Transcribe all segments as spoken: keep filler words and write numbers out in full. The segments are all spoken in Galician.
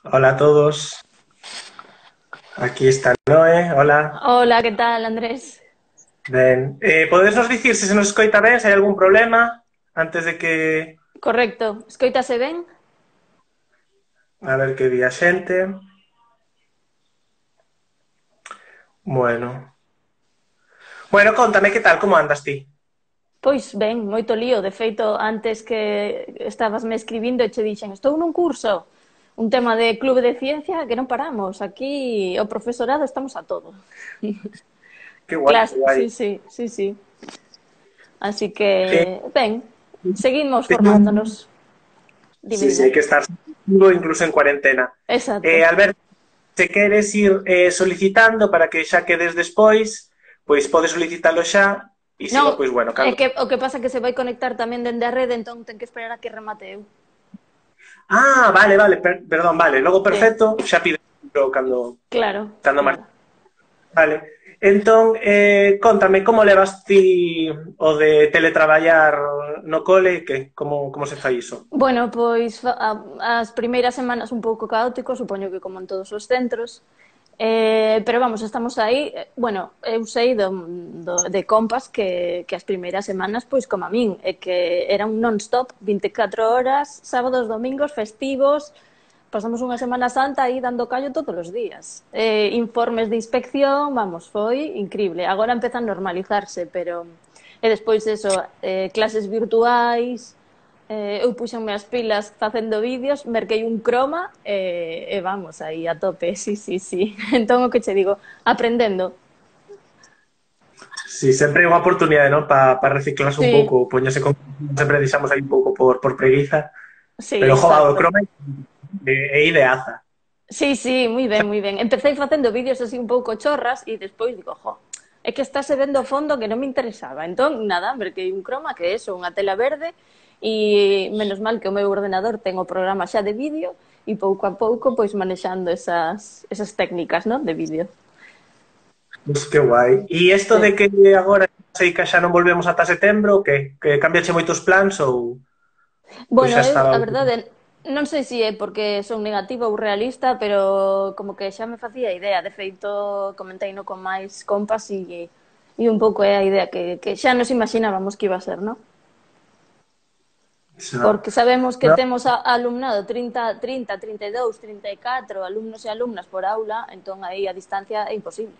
Hola a todos, aquí está Noé, hola. Hola, ¿qué tal, Andrés? Ben, eh, podedes nos dicir se se nos escoita ben, se hai algún problema antes de que... Correcto. Escoítase ben? A ver que di a xente. Bueno. Bueno, contame que tal, como andas ti? Pois ben, moito lío. De feito, antes que estabas me escribindo e che dixen estou nun curso, un tema de clube de ciencia que non paramos. Aquí o profesorado estamos a todo. Que guai, que Clas, guai. sí, sí, sí, sí. Así Eh, que, ben, seguimos teño un... formándonos. Dime, Sí, sí, dime. hai que estar seguro, incluso en cuarentena. Exacto. Eh, Alberto, se queres ir eh, solicitando para que xa quedes despois, pois podes solicitalo xa, e se Non, no, pois bueno, é cando... que o que pasa é que se vai conectar tamén dende a rede, entón ten que esperar a que remate eu. Ah, vale, vale, per perdón, vale, logo Sí, perfecto, xa pido cando, claro, cando mar... nada. Vale. Entón, eh, contame, como levas ti o de teletraballar no cole, que como, como se fai iso? Bueno, pois fa- a- as primeiras semanas un pouco caótico, supoño que como en todos os centros, eh, pero vamos, estamos aí. Eh, Bueno, eu sei do, do, de compas que, que as primeiras semanas, pois como a min, é que era un non-stop, vinte e catro horas, sábados, domingos, festivos, pasamos unha Semana Santa aí dando callo todos os días. Eh, informes de inspección, vamos, foi increíble. Agora empeza a normalizarse, pero... E despois eso, eh, clases virtuais, eh, eu puxenme as pilas facendo vídeos, merquei un croma e, e vamos aí a tope, sí, sí, sí. Entón o que che digo, aprendendo. Si, sempre é unha oportunidade, non? Para pa reciclarse un Sí, pouco, poñerse con... Sempre deixamos aí un pouco por, por preguiza, sí, pero jova, o exacto. croma é, é ideaza. Sí, sí, moi ben, moi ben. Empecé facendo vídeos así un pouco chorras e despois digo, jo, é que estáse vendo o fondo que non me interesaba. Entón, nada, merquei un croma, que é eso, unha tela verde, e menos mal que o meu ordenador ten o programa xa de vídeo e pouco a pouco pois manexando esas, esas técnicas, ¿no? De vídeo. Pois que guai. E isto Sí. de que agora sei que xa non volvemos ata setembro, que, que cambiache moitos plans ou, ou Bueno, xa eu, estaba... a verdade, non sei se é porque son negativa ou realista, pero como que xa me facía idea. De feito, comenteino con máis compas e, e un pouco é a idea que, que xa nos imaginábamos que iba a ser, non? Xa. Porque sabemos que No, temos a, alumnado trinta, trinta, trinta e dous, trinta e catro alumnos e alumnas por aula, entón aí a distancia é imposible.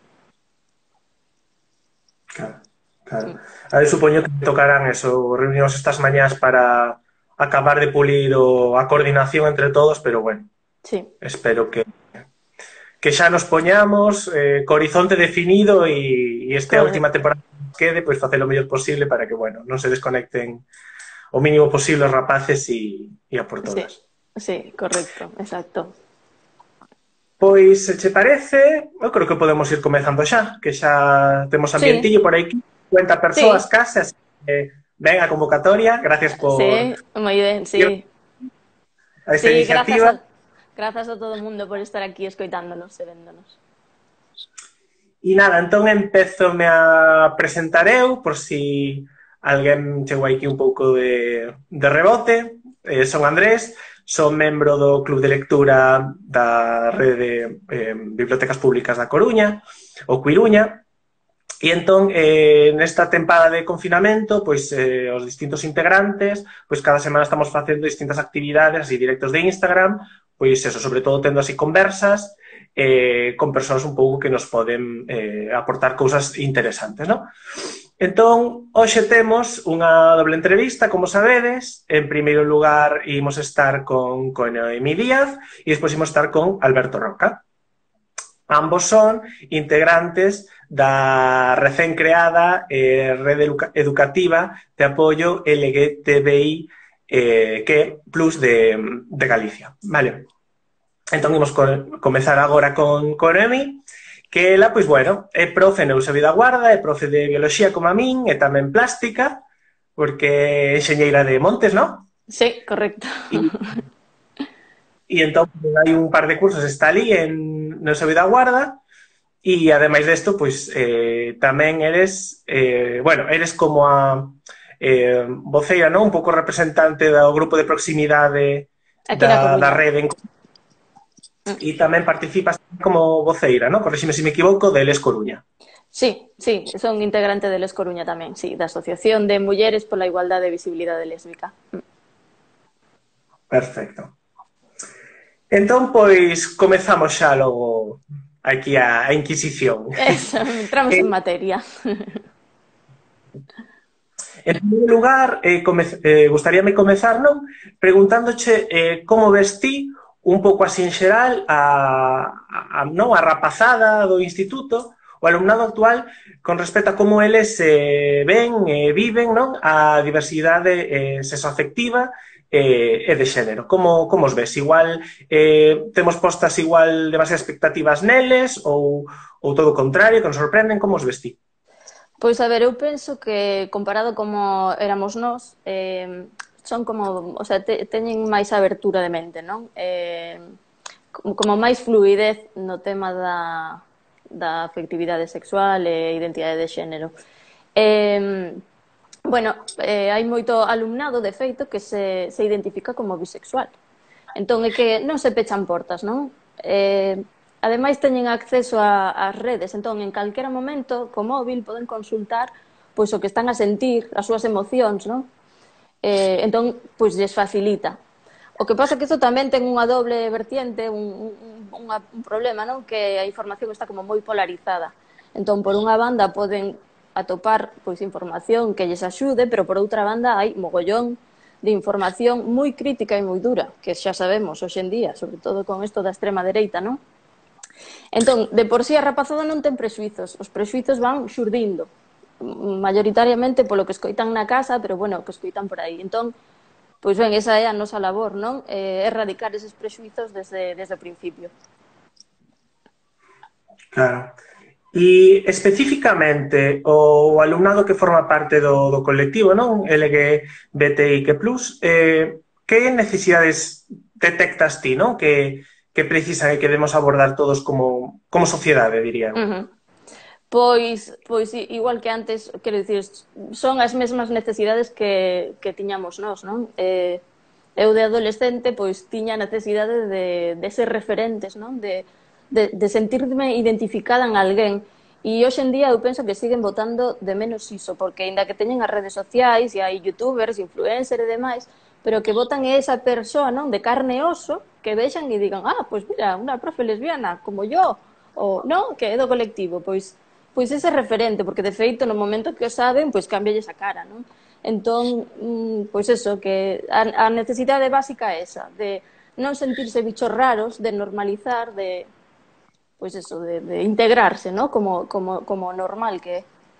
claro, claro. A ver, supoño que tocarán eso, reunións estas mañás para acabar de pulir o, a coordinación entre todos, pero bueno, Sí, espero que, que xa nos poñamos eh, co horizonte definido e, e esta última correcto. temporada que nos quede, pois facer o mellor posible para que, bueno, non se desconecten o mínimo posible os rapaces e, e a por Sí, todas. sí, correcto, exacto. Pois, se che parece, eu creo que podemos ir comezando xa, que xa temos Sí, ambientillo por aquí, cincuenta persoas sí, case, así que ven a convocatoria, gracias por sí, moi ben, sí. a esta Sí, grazas iniciativa. a, grazas a todo o mundo por estar aquí escoitándonos e véndonos. E nada, entón empezome a presentar eu, por si alguén chegou aquí un pouco de, de rebote. Eh, son Andrés, son membro do Club de Lectura da Rede de eh, Bibliotecas Públicas da Coruña, o Cuiruña. E entón, eh, nesta tempada de confinamento, pois eh, os distintos integrantes, pois cada semana estamos facendo distintas actividades, así directos de Instagram, pois eso, sobre todo tendo así conversas eh, con persoas un pouco que nos poden eh, aportar cousas interesantes, non? Entón, hoxe temos unha doble entrevista, como sabedes. En primeiro lugar, imos estar con, con Noemí Díaz e despois imos estar con Alberto Roca. Ambos son integrantes da recén creada eh, Rede Educativa de Apoio L G T B I eh, que Plus de, de Galicia. Vale. Entón, imos co comezar agora con, con Emi, que ela, pois, bueno, é profe en Eusebio da Guarda, é profe de Biología como a min, e tamén plástica, porque é enxeñeira de Montes, non? Sí, correcto. E, e entón, hai un par de cursos, está ali en no Eusebio da Guarda. E ademais desto, pois eh, tamén eres, eh, bueno, eres como a eh, voceira, non? Un pouco representante do grupo de proximidade Aquí na da, da Coruña. rede en, e tamén participas como voceira, non? Corríxime se me equivoco, de Les Coruña. Sí, sí, son integrante de Les Coruña tamén, sí, da Asociación de Mulleres pola Igualdade e Visibilidade Lésbica. Perfecto. Entón, pois, comezamos xa logo aquí a, a Inquisición. Eso, entramos en eh, materia. En primeiro lugar, eh, come, eh, gustaríame comezar, non? Preguntándoche eh, como ves ti un pouco así en xeral a, a, non? A rapazada do instituto, o alumnado actual, con respecto a como eles eh, ven e eh, viven, non? A diversidade eh, sexoafectiva eh, e de xénero. Como, como os ves? Igual eh, temos postas igual demasiadas expectativas neles ou, ou todo o contrario, que nos sorprenden? Como os ves ti? Pois, a ver, eu penso que comparado como éramos nós, eh, son como, o sea, te, teñen máis abertura de mente, non? Eh, como máis fluidez no tema da, da afectividade sexual e identidade de xénero. Eh, bueno, eh, hai moito alumnado, de feito, que se, se identifica como bisexual. Entón, é que non se pechan portas, non? Eh, ademais, teñen acceso a, ás redes, entón, en calquera momento, co móvil, poden consultar pois o que están a sentir, as súas emocións, non? Eh, entón, pois, lles facilita. O que pasa é que isto tamén ten unha doble vertiente, un, un, unha, un problema, non? Que a información está como moi polarizada. Entón, por unha banda, poden atopar pois información que lles axude, pero por outra banda hai mogollón de información moi crítica e moi dura, que xa sabemos hoxe en día, sobre todo con isto da extrema dereita, non? Entón, de por sí a rapazada non ten prexuizos, os prexuizos van xurdindo, mayoritariamente polo que escoitan na casa, pero bueno, que escoitan por aí. Entón, pois ben, esa é a nosa labor, non? Eh, erradicar eses prexuizos desde, desde o principio. Claro. E especificamente o alumnado que forma parte do, do colectivo, non? L G B T I Q plus, eh, que necesidades detectas ti, non? Que, que precisan e que debemos abordar todos como, como sociedade, diría. Uh -huh. Pois, pois igual que antes, quero dicir, son as mesmas necesidades que, que tiñamos nós, non? Eh, eu de adolescente, pois, tiña necesidade de, de ser referentes, non? De, de, de sentirme identificada en alguén. E hoxe en día eu penso que siguen votando de menos iso, porque ainda que teñen as redes sociais e hai youtubers, influencers e demais, pero que votan é esa persoa, non? De carne e oso, que vexan e digan, ah, pois mira, unha profe lesbiana como yo, ou non, que é do colectivo, pois pois ese referente, porque de feito no momento que o saben, pois cambialles a cara, non? Entón, pois eso, que a, a necesidade básica é esa, de non sentirse bichos raros, de normalizar, de pois eso, de, de integrarse, non? Como, como, como normal que é.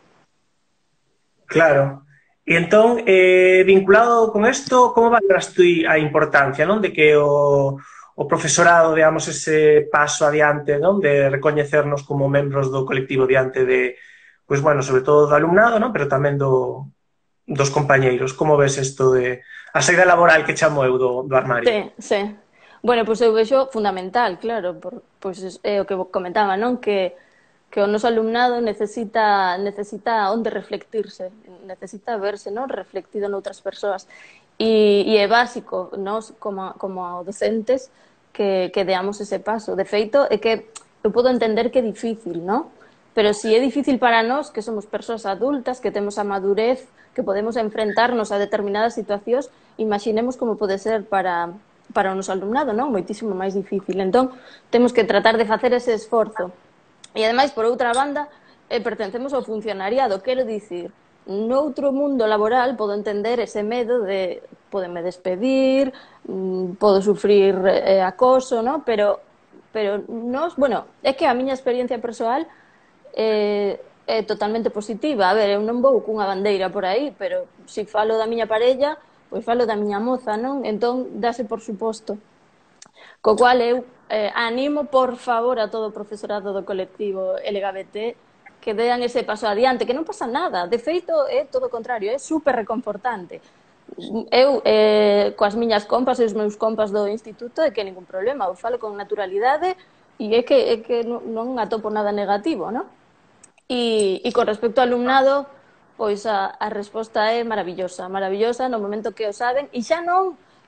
Claro. E entón, eh, vinculado con isto, como valoras tú a importancia, non? De que o o profesorado, digamos, ese paso adiante, non? De recoñecernos como membros do colectivo diante de, pois, bueno, sobre todo do alumnado, non? Pero tamén do, dos compañeiros. Como ves isto de a saída laboral que chamo eu do, do armario? Sí, sí. Bueno, pois eu vexo fundamental, claro, por, pois é o que comentaba, non? Que que o noso alumnado necesita necesita onde reflectirse, necesita verse, non? Reflectido noutras persoas. E, e é básico, nós como, como docentes, que, que deamos ese paso. De feito, é que eu podo entender que é difícil, non? Pero si é difícil para nós, que somos persoas adultas, que temos a madurez, que podemos enfrentarnos a determinadas situacións, imaginemos como pode ser para, para o noso alumnado, non? Moitísimo máis difícil. Entón, temos que tratar de facer ese esforzo. E, ademais, por outra banda, eh, pertencemos ao funcionariado, quero dicir, noutro mundo laboral podo entender ese medo de podenme despedir, podo sufrir eh, acoso, ¿no? Pero, pero nos, bueno, é que a miña experiencia persoal eh, é totalmente positiva. A ver, eu non vou cunha bandeira por aí, pero se falo da miña parella, pois falo da miña moza, non? Entón, dáse por suposto. Co cual eu eh, animo, por favor, a todo o profesorado do colectivo L G B T que dean ese paso adiante, que non pasa nada. De feito, é todo o contrario, é super reconfortante. Eu, eh, coas miñas compas e os meus compas do instituto, é que ningún problema, eu falo con naturalidade e é que, é que non, non atopo nada negativo, non? E, e con respecto ao alumnado, pois a, a resposta é maravillosa, maravillosa no momento que o saben, e xa non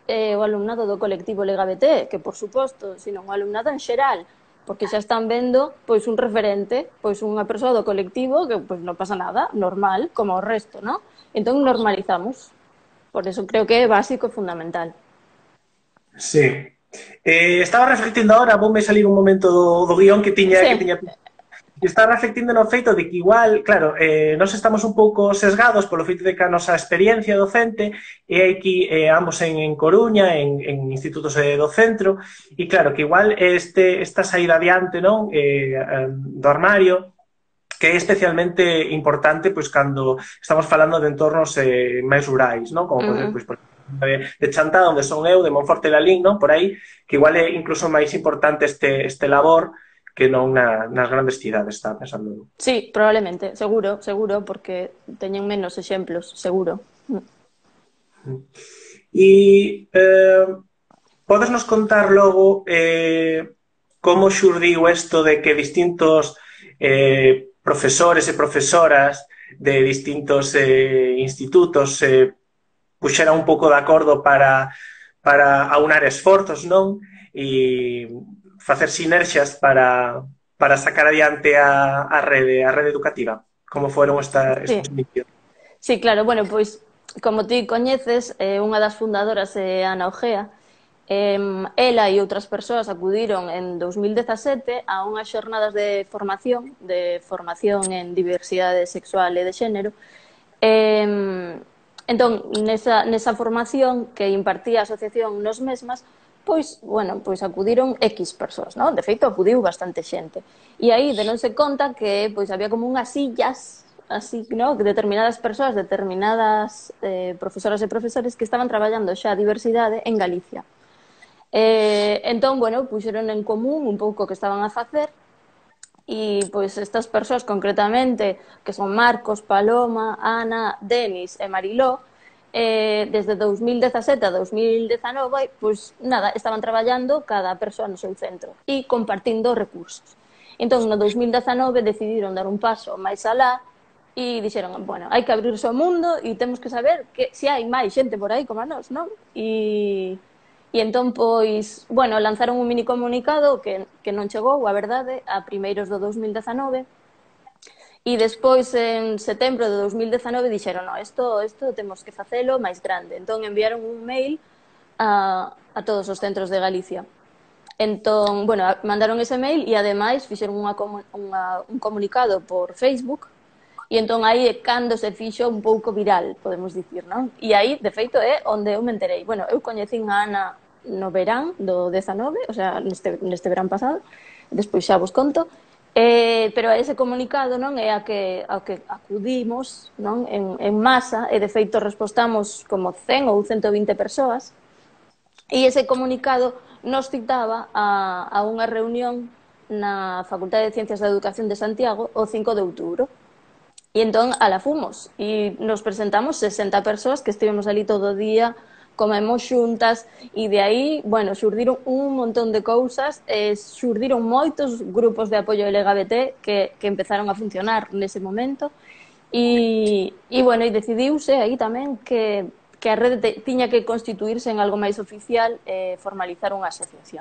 é o alumnado do colectivo L G B T, que por suposto, sino o alumnado en xeral, porque xa están vendo pois un referente, pois unha persoa do colectivo que pois non pasa nada, normal, como o resto, ¿no? Entón normalizamos. Por eso creo que é básico e fundamental. Sí. Eh, estaba reflectindo agora, voume salir un momento do, do guión que tiña, Sí. que tiña está reflectindo no feito de que igual, claro, eh, nós estamos un pouco sesgados polo feito de que a nosa experiencia docente é aquí eh, ambos en, en Coruña, en, en institutos eh, do centro, e claro, que igual este, esta saída adiante, non, eh, eh, do armario, que é especialmente importante pois cando estamos falando de entornos eh, máis rurais, non? Como pode ser, Mm. pois, por de, de Chantá, onde son eu, de Monforte de Lalín, non? Por aí, que igual é incluso máis importante este, este labor que non na, nas grandes cidades, está pensando. Sí, probablemente, seguro, seguro, porque teñen menos exemplos, seguro. E eh, podes nos contar logo eh, como xurdiu isto de que distintos eh, profesores e profesoras de distintos eh, institutos eh, puxeran un pouco de acordo para, para aunar esforzos, non? E facer sinerxias para, para sacar adiante a, a rede, a rede educativa. Como foron esta, Sí. estos inicios? Sí, claro, bueno, pois, como ti coñeces, eh, unha das fundadoras é Ana Ojea. Eh, ela e outras persoas acudiron en dous mil dezasete a unhas xornadas de formación, de formación en diversidade sexual e de xénero. Eh, entón, nesa, nesa formación que impartía a asociación nos mesmas, pois, bueno, pois acudiron X persoas, non? De feito, acudiu bastante xente. E aí denonse conta que pois había como unhas sillas así, ¿no? Determinadas persoas, determinadas eh, profesoras e profesores que estaban traballando xa a diversidade en Galicia. Eh, entón, bueno, puxeron en común un pouco o que estaban a facer e, pois, estas persoas concretamente, que son Marcos, Paloma, Ana, Denis e Mariló, eh, desde dous mil dezasete a dous mil dezanove, pois, nada, estaban traballando cada persoa no seu centro e compartindo recursos. Entón, no dous mil dezanove decidiron dar un paso máis alá e dixeron, bueno, hai que abrirse ao mundo e temos que saber que se hai máis xente por aí como a nós, non? E, e entón, pois, bueno, lanzaron un mini comunicado que, que non chegou, a verdade, a primeiros do dous mil dezanove e despois, en setembro de dous mil dezanove, dixeron, no, isto, isto temos que facelo máis grande. Entón, enviaron un mail a, a todos os centros de Galicia. Entón, bueno, mandaron ese mail e, ademais, fixeron unha, unha, un comunicado por Facebook. E entón aí é cando se fixo un pouco viral, podemos dicir, non? E aí, de feito, é onde eu me enterei. Bueno, eu coñecín a Ana no verán do dezanove, o sea, neste, neste verán pasado, despois xa vos conto, eh, pero ese comunicado, non, é a que, a que acudimos, non, en, en masa, e de feito respostamos como cen ou ciento vinte persoas, e ese comunicado nos citaba a, a unha reunión na Facultade de Ciencias da Educación de Santiago o cinco de outubro. E entón, ala fomos, e nos presentamos sesenta persoas que estivemos ali todo o día, comemos xuntas, e de aí, bueno, xurdiron un montón de cousas, e xurdiron moitos grupos de apoio L G B T que, que empezaron a funcionar nese momento, e, e bueno, e decidiuse aí tamén que, que a rede te, tiña que constituirse en algo máis oficial e eh, formalizar unha asociación.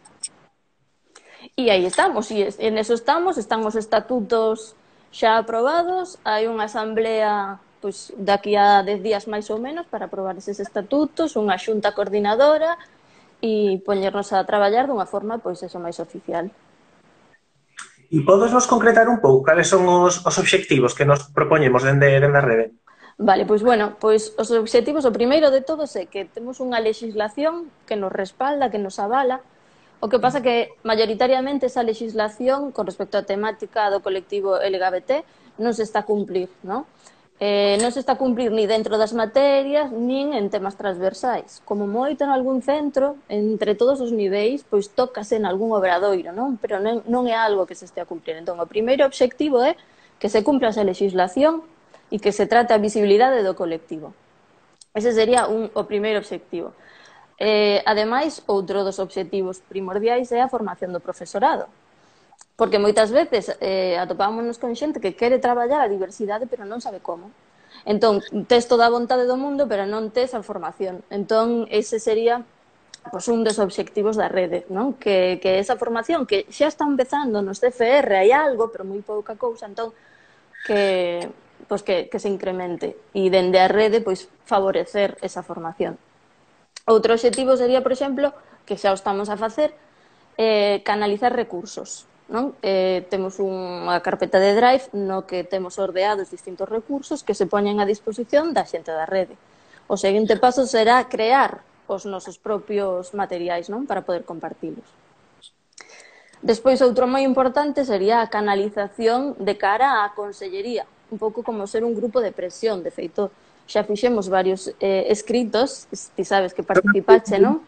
E aí estamos, e en eso estamos, están os estatutos xa aprobados, hai unha asamblea pois, daqui a dez días máis ou menos para aprobar eses estatutos, unha xunta coordinadora e poñernos a traballar dunha forma pois eso máis oficial. E podes nos concretar un pouco cales son os, os obxectivos que nos propoñemos dende, dende a rede? Vale, pois bueno, pois os obxectivos, o primeiro de todos é que temos unha legislación que nos respalda, que nos avala. O que pasa que, maioritariamente, esa legislación con respecto á temática do colectivo L G B T non se está a cumplir, non? Eh, non se está a cumplir ni dentro das materias, nin en temas transversais. Como moito en algún centro, entre todos os niveis, pois tócase en algún obradoiro, non? Pero non, non é algo que se este a cumplir. Entón, o primeiro obxectivo é que se cumpla esa legislación e que se trate a visibilidade do colectivo. Ese sería un, o primeiro obxectivo. Eh, ademais, outro dos obxectivos primordiais é a formación do profesorado. Porque moitas veces eh, atopámonos con xente que quere traballar a diversidade pero non sabe como. Entón, tes toda a vontade do mundo, pero non tes a formación. Entón, ese sería pois, un dos obxectivos da rede, non? Que, que esa formación que xa está empezando nos C F R, hai algo, pero moi pouca cousa, entón, que, pois, que, que se incremente. E dende a rede, pois, favorecer esa formación. Outro obxectivo sería, por exemplo, que xa o estamos a facer, eh, canalizar recursos. Non? Eh, temos unha carpeta de Drive no que temos ordeados distintos recursos que se poñen a disposición da xente da rede. O seguinte paso será crear os nosos propios materiais, non? Para poder compartilos. Despois, outro moi importante sería a canalización de cara á consellería, un pouco como ser un grupo de presión. De feito, xa fixemos varios eh, escritos, ti sabes que participache, non?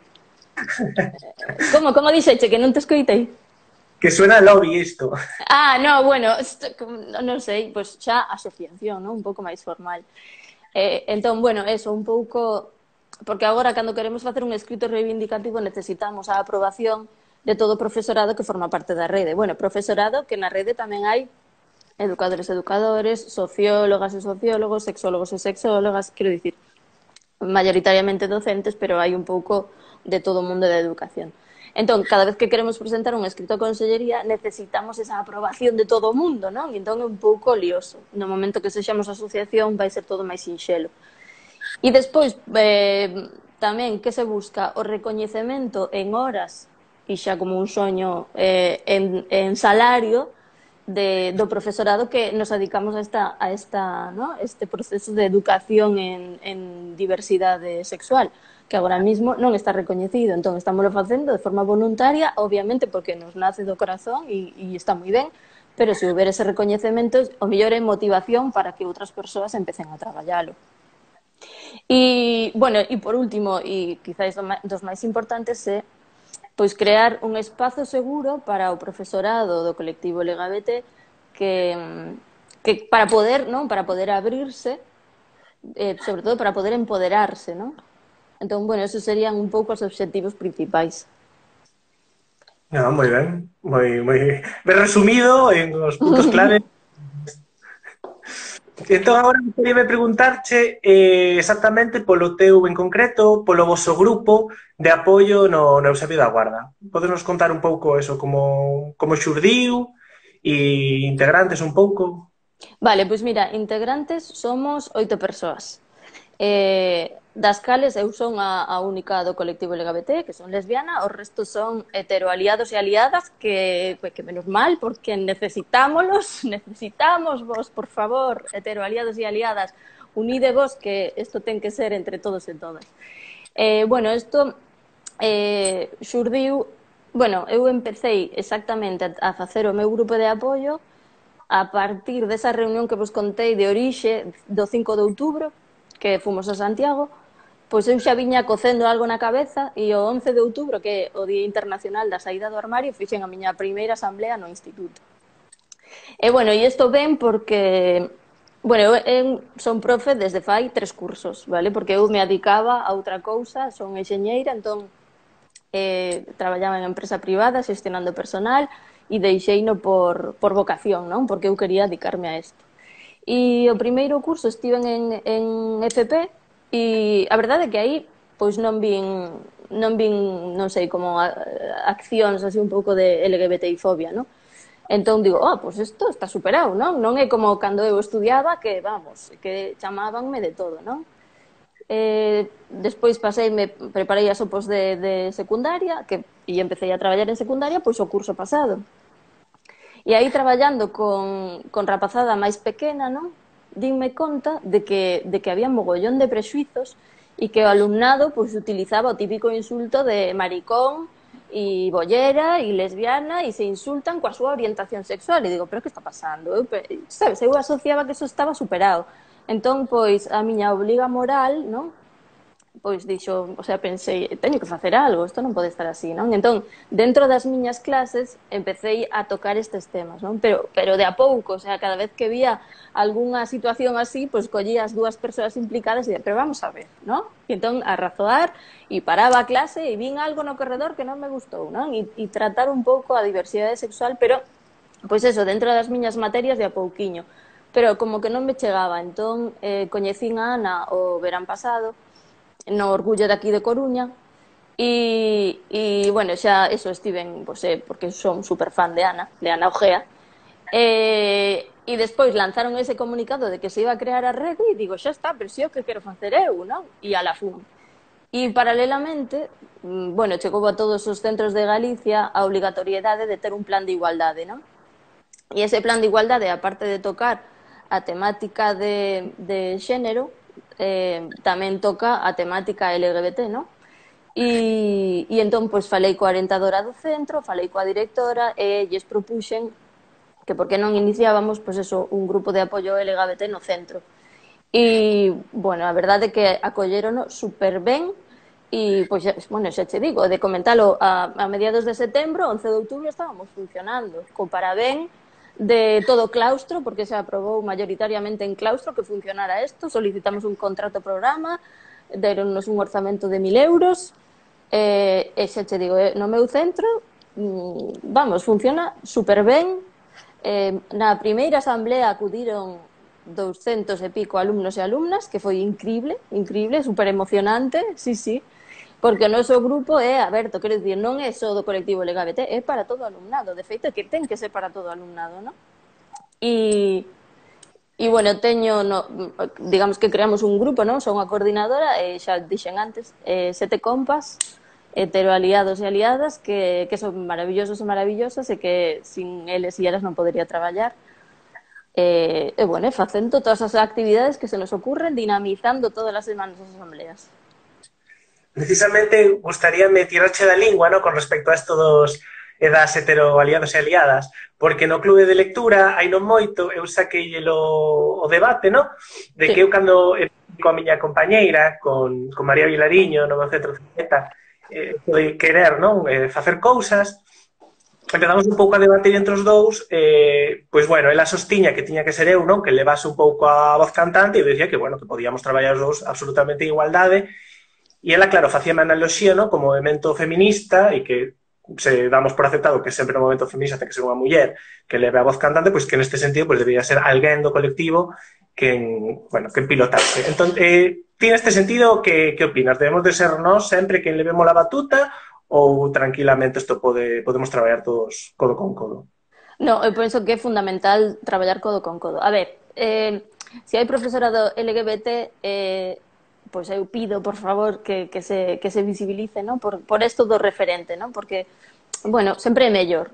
Como, como dixeche, que non te escoitei? Que suena lobby isto. Ah, no, bueno, non sei, pois pues xa asociación, non? Un pouco máis formal. Eh, entón, bueno, eso, un pouco... Porque agora, cando queremos facer un escrito reivindicativo, necesitamos a aprobación de todo o profesorado que forma parte da rede. Bueno, profesorado que na rede tamén hai educadores e educadores, sociólogas e sociólogos, sexólogos e sexólogas, quero dicir, mayoritariamente docentes, pero hai un pouco de todo o mundo da educación. Entón, cada vez que queremos presentar un escrito a consellería, necesitamos esa aprobación de todo o mundo, non? E entón é un pouco lioso. No momento que sexamos asociación vai ser todo máis sinxelo. E despois, eh, tamén, que se busca? O recoñecemento en horas, e xa como un soño, eh, en, en salario, de, do profesorado que nos dedicamos a esta, a esta, ¿no? Este proceso de educación en, en diversidade sexual, que agora mesmo non está recoñecido. Entón, estamos facendo de forma voluntaria, obviamente porque nos nace do corazón e, e está moi ben, pero se houber ese recoñecemento, o mellor é motivación para que outras persoas empecen a traballalo. E, bueno, e por último, e quizáis dos máis importantes, é pois crear un espazo seguro para o profesorado do colectivo L G B T que, que para poder, non, para poder abrirse, eh, sobre todo para poder empoderarse, non? Entón, bueno, esos serían un pouco os obxectivos principais. No, moi ben, moi, moi ben resumido en os puntos clave. Entón, agora quería preguntarche eh, exactamente polo teu en concreto, polo vosso grupo de apoio no, no Eusebio da Guarda. Podes nos contar un pouco eso, como, como xurdiu e integrantes un pouco? Vale, pois mira, integrantes somos oito persoas. Eh, das cales eu son a, a única do colectivo L G B T, que son lesbiana, os restos son heteroaliados e aliadas, que, que menos mal, porque necesitámolos, necesitamos vos, por favor, heteroaliados e aliadas, unídevos, que isto ten que ser entre todos e todas. Eh, bueno, isto eh, xurdiu, bueno, eu empecé exactamente a, a facer o meu grupo de apoio a partir desa reunión que vos contei de orixe do cinco de outubro, que fomos a Santiago, pois eu xa viña cocendo algo na cabeza e o once de outubro, que é o Día Internacional da Saída do Armario, fixen a miña primeira asamblea no instituto. E, bueno, e isto ven porque, bueno, eu son profe desde fai tres cursos, vale? Porque eu me adicaba a outra cousa, son enxeñeira, entón eh, traballaba en empresa privada, xestionando personal, e deixeino por, por vocación, non? Porque eu quería dedicarme a isto. E o primeiro curso estiven en, en F P e a verdade é que aí pois non vin, non vin, non sei, como a, accións así un pouco de L G B T I fobia, non? Entón digo, oh, pois isto está superado, non? Non é como cando eu estudiaba que, vamos, que chamábanme de todo, non? Eh, despois paseime, preparei as opos de, de secundaria que, e empecé a traballar en secundaria pois o curso pasado. E aí traballando con, con rapazada máis pequena, non? Dinme conta de que, de que había mogollón de prexuizos e que o alumnado pois, utilizaba o típico insulto de maricón e bollera e lesbiana e se insultan coa súa orientación sexual. E digo, pero que está pasando? Eu, sabes, eu asociaba que eso estaba superado. Entón, pois, a miña obliga moral, non? Pois dixo, o sea, pensei, teño que facer algo, isto non pode estar así, non? Entón, dentro das miñas clases, empecé a tocar estes temas, non? Pero, pero de a pouco, o sea, cada vez que vía algunha situación así, pois collía as dúas persoas implicadas e dicía, pero vamos a ver, non? E entón, a razoar, e paraba a clase e vin algo no corredor que non me gustou, non? E, e tratar un pouco a diversidade sexual, pero, pois eso, dentro das miñas materias de a pouquiño. pero como que non me chegaba. Entón, eh, coñecín a Ana o verán pasado, no Orgullo de aquí de Coruña, e, e bueno, xa eso estiven, pois, eh, porque son super fan de Ana, de Ana Ojea, e, e despois lanzaron ese comunicado de que se iba a crear a rede e digo, xa está, pero si o que quero facer eu, non? E a la fun. E paralelamente, bueno, chegou a todos os centros de Galicia a obrigatoriedade de ter un plan de igualdade, non? E ese plan de igualdade, aparte de tocar a temática de, de xénero, eh, tamén toca a temática L G B T, non? E, e entón, pois, falei coa orientadora do centro, falei coa directora e lles propuxen que por que non iniciábamos, pois eso, un grupo de apoio L G B T no centro. E, bueno, a verdade é que acollerono super ben e, pois, bueno, xa che digo, de comentalo a, a mediados de setembro, once de outubro estábamos funcionando, co parabén de todo claustro, porque se aprobou mayoritariamente en claustro que funcionara isto, solicitamos un contrato programa, deronnos un orzamento de mil euros, e, e xa che digo, no meu centro, vamos, funciona super ben. Eh, na primeira asamblea acudiron douscentos e pico alumnos e alumnas, que foi increíble, increíble, super emocionante, sí, sí, porque o noso grupo é aberto, quero dicir, non é só do colectivo L G B T, é para todo o alumnado, de feito, é que ten que ser para todo o alumnado, non? E, e bueno, teño, no, digamos que creamos un grupo, non? Son a coordinadora, e xa dixen antes, eh, sete compas, heteroaliados e aliadas, que, que son maravillosos e maravillosas, e que sin eles e elas non podería traballar. E, e bueno, facendo todas as actividades que se nos ocurren, dinamizando todas as semanas as asambleas. Precisamente gustaríame tirarche da lingua, ¿no?, con respecto a esto dos edas heteroaliados e aliadas, porque no clube de lectura hai non moito, eu saquei o debate, ¿no?, de sí. Que eu cando coa miña compañeira, con, con María Vilariño, no meu centro Zeta, eh, de querer, non, eh, facer cousas, empezamos un pouco a debatir entre os dous, eh, pois, bueno, ela sostiña que tiña que ser eu, non, que levase un pouco a voz cantante, e eu dicía que, bueno, que podíamos traballar os dous absolutamente en igualdade. E ela, claro, facía unha analoxía, no, como movimento feminista, e que se damos por aceptado que sempre no movimento feminista ten que ser unha muller que leve a voz cantante, pois que neste sentido pois debería ser alguén do colectivo que, bueno, que pilotase. Entón, eh, ti neste sentido, que, que opinas? Debemos de ser nós sempre quen levemos a batuta ou tranquilamente isto pode, podemos traballar todos codo con codo? No, eu penso que é fundamental traballar codo con codo. A ver, eh, se hai profesorado L G B T, eh, pois eu pido, por favor, que, que, se, que se visibilice, ¿no?, por, por esto do referente, ¿no?, porque, bueno, sempre é mellor,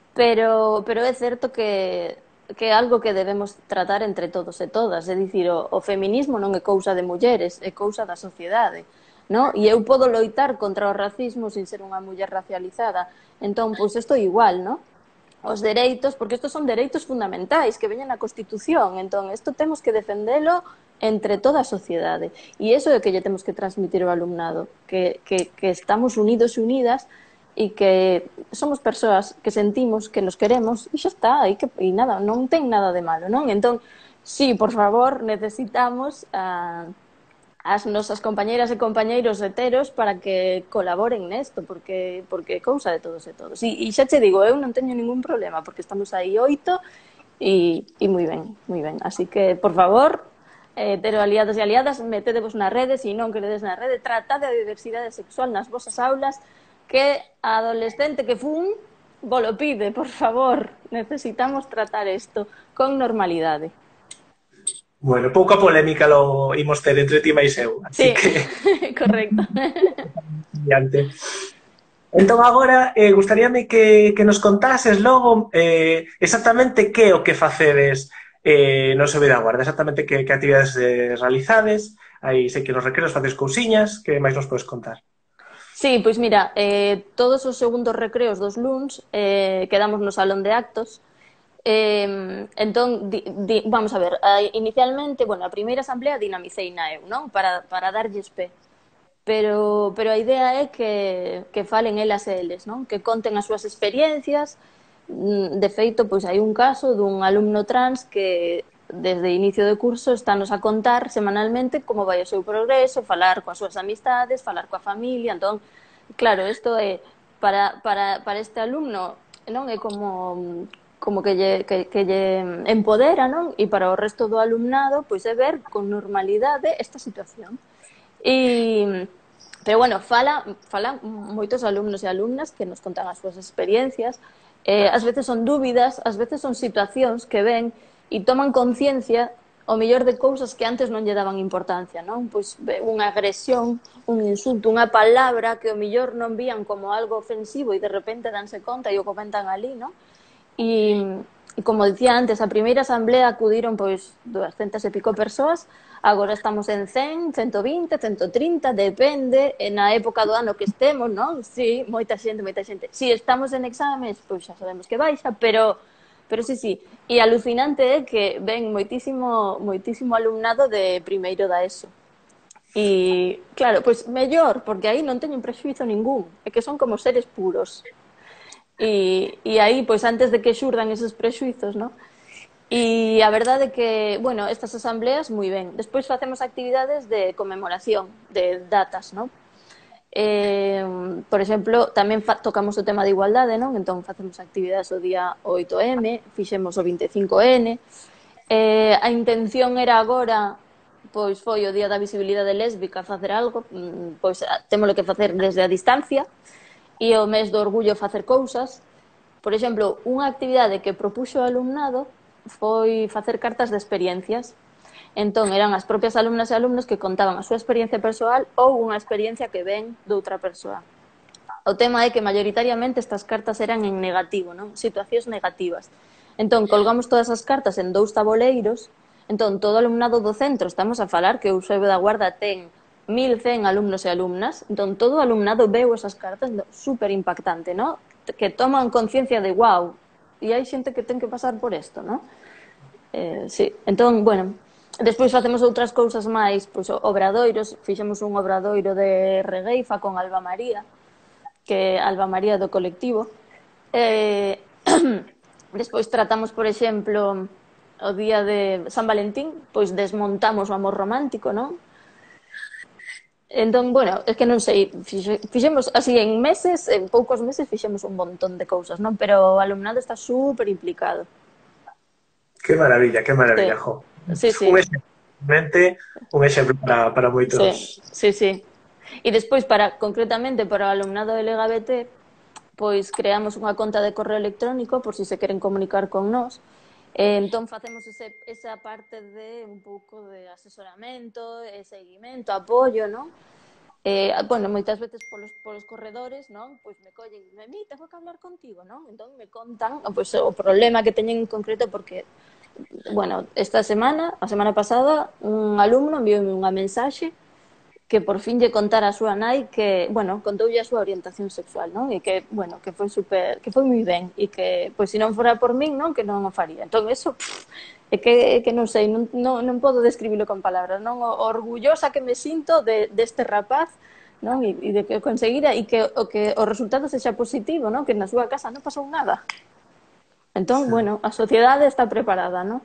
pero, pero é certo que, que é algo que debemos tratar entre todos e todas, é dicir, o, o feminismo non é cousa de mulleres, é cousa da sociedade, ¿no?, e eu podo loitar contra o racismo sin ser unha muller racializada, entón, pois isto é igual, ¿no?, os dereitos, porque estos son dereitos fundamentais que veñen na Constitución, entón, isto temos que defendelo entre toda a sociedade. E iso é que lle temos que transmitir ao alumnado, que, que, que estamos unidos e unidas e que somos persoas que sentimos, que nos queremos, e xa está, e, que, e nada, non ten nada de malo, non? Entón, sí, por favor, necesitamos a, as nosas compañeiras e compañeiros heteros para que colaboren nesto, porque porque é cousa de todos e todos. E, e xa che digo, eu non teño ningún problema, porque estamos aí oito e, e moi ben, moi ben. Así que, por favor, heteroaliados e aliadas, metedevos na rede, se non queredes na rede, tratad a diversidade sexual nas vosas aulas, que a adolescente que fun volo pide, por favor, necesitamos tratar isto con normalidade. Bueno, pouca polémica lo imos ter entre ti máis eu, así sí, que... correcto. Entón, agora, eh, gustaríame que, que nos contases logo eh, exactamente que o que facedes eh, no Seu Vida Guarda, exactamente que, que actividades eh, realizades, aí sei que nos recreos faces cousiñas, que máis nos podes contar? Sí, pois mira, eh, todos os segundos recreos dos luns eh, quedamos no salón de actos. Eh, entón, di, di, vamos a ver, a, inicialmente, bueno, a primeira asamblea dinamicei na eu, non? Para, para darlles pé. Pero, pero a idea é que, que falen elas e eles, non? Que conten as súas experiencias. De feito, pois hai un caso dun alumno trans que desde inicio de curso estános a contar semanalmente como vai o seu progreso, falar coas súas amistades, falar coa familia. Entón, claro, isto é para, para, para este alumno non é como como que lle, que, que lle empodera, non? E para o resto do alumnado, pois é ver con normalidade esta situación. E, pero bueno, fala, falan moitos alumnos e alumnas que nos contan as súas experiencias, eh, ás veces son dúbidas, ás veces son situacións que ven e toman conciencia o mellor de cousas que antes non lle daban importancia, non? Pois unha agresión, un insulto, unha palabra que o mellor non vían como algo ofensivo e de repente danse conta e o comentan ali, non? E, e como dicía antes, a primeira asamblea acudiron pois duascentas e pico persoas, agora estamos en cen, ciento vinte, ciento trinta, depende, na época do ano que estemos, non? Si, moita xente, moita xente. Si estamos en exames, pois xa sabemos que baixa, pero pero sí, sí. E alucinante é que ven moitísimo, moitísimo alumnado de primeiro da ESO. E, claro, pois mellor, porque aí non teñen prexuizo ningún, é que son como seres puros. E, e aí, pois antes de que xurdan esos prexuizos, non? E a verdade é que, bueno, estas asambleas, moi ben. Despois facemos actividades de conmemoración, de datas, non? Eh, por exemplo, tamén tocamos o tema de igualdade, non? Entón facemos actividades o día oito eme, fixemos o vinte e cinco ene. Eh, a intención era agora, pois foi o día da visibilidade lésbica, facer algo, pois témolo que facer desde a distancia, e o mes do orgullo facer cousas. Por exemplo, unha actividade que propuxo o alumnado foi facer cartas de experiencias. Entón, eran as propias alumnas e alumnos que contaban a súa experiencia persoal ou unha experiencia que ven doutra persoa. O tema é que, maioritariamente, estas cartas eran en negativo, non? Situacións negativas. Entón, colgamos todas as cartas en dous taboleiros. Entón, todo o alumnado do centro, estamos a falar que o Eusebio da Guarda ten mil cen alumnos e alumnas. Entón, todo o alumnado veu esas cartas, super impactante, non? Que toman conciencia de, wow, e hai xente que ten que pasar por isto, non? Eh, sí, entón, bueno... Despois facemos outras cousas máis, pois obradoiros, fixemos un obradoiro de regueifa con Alba María, que Alba María do colectivo. Eh, despois tratamos, por exemplo, o día de San Valentín, pois desmontamos o amor romántico, non? Entón, bueno, é que non sei, fixemos así en meses, en poucos meses fixemos un montón de cousas, non? Pero o alumnado está super implicado. Que maravilla, que maravilla, sí. Jo. Sí, sí. Un exemplo, un exemplo para, para moitos. Sí, sí, sí. E despois, para, concretamente, para o alumnado L G B T, pois creamos unha conta de correo electrónico por si se queren comunicar con nós. E, entón, facemos ese, esa parte de un pouco de asesoramento, e seguimento, apoio, non? Eh, bueno, moitas veces polos, polos corredores, non? Pois me collen, me tengo que hablar contigo, non? Entón me contan pois, o problema que teñen en concreto porque... Bueno, esta semana, a semana pasada, un alumno envioume unha mensaxe que por fin lle contara a súa nai que, bueno, contoulle a súa orientación sexual, non? E que, bueno, que foi super, que foi moi ben e que, pois, se non fora por min, non, que non o faría. Entón, eso, pff, é que, que non sei, non, non, non podo describilo con palabras, non? O orgullosa que me sinto de, deste rapaz, non? E, e de que conseguira e que o que o resultado sexa positivo, non? Que na súa casa non pasou nada. Entón, sí. Bueno, a sociedade está preparada, non?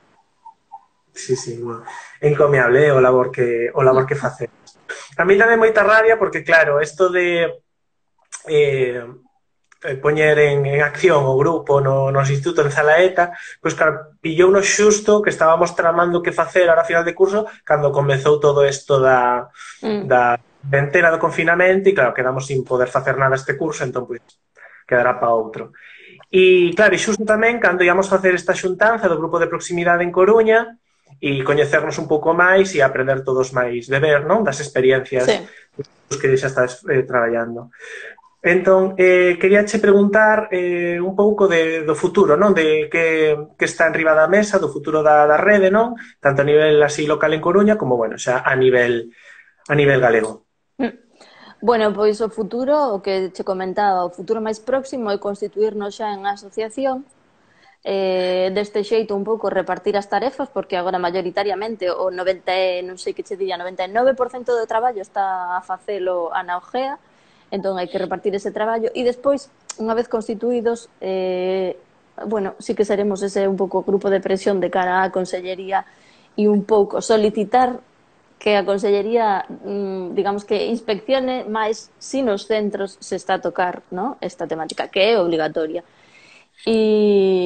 Sí, sí, bueno. Encomiable o labor que o labor que facemos. A mí tamén moita rabia porque, claro, isto de eh, poñer en, en acción o grupo no, nos instituto en Zalaeta, pois, claro, pillounos xusto que estábamos tramando que facer ahora a final de curso cando comezou todo isto da, mm. da ventena do confinamento e, claro, quedamos sin poder facer nada este curso, entón, pois, quedará para outro. E, claro, e xusto tamén, cando íamos facer esta xuntanza do grupo de proximidade en Coruña e coñecernos un pouco máis e aprender todos máis de ver, non? Das experiencias sí. que xa estás eh, traballando. Entón, eh, queríache preguntar eh, un pouco de, do futuro, non? De que, que está en riba da mesa, do futuro da, da rede, non? Tanto a nivel así local en Coruña como, bueno, xa a nivel, a nivel galego. Mm. Bueno, pois o futuro, o que che comentaba, o futuro máis próximo é constituirnos xa en asociación, eh, deste xeito un pouco repartir as tarefas, porque agora maioritariamente o noventa, non sei que che diría, noventa e nove por cento do traballo está a facelo a Naogea, entón hai que repartir ese traballo, e despois, unha vez constituídos, eh, bueno, sí que seremos ese un pouco grupo de presión de cara á Consellería e un pouco solicitar que a Consellería, digamos que inspeccione máis si nos centros se está a tocar, ¿no? Esta temática, que é obligatoria. E,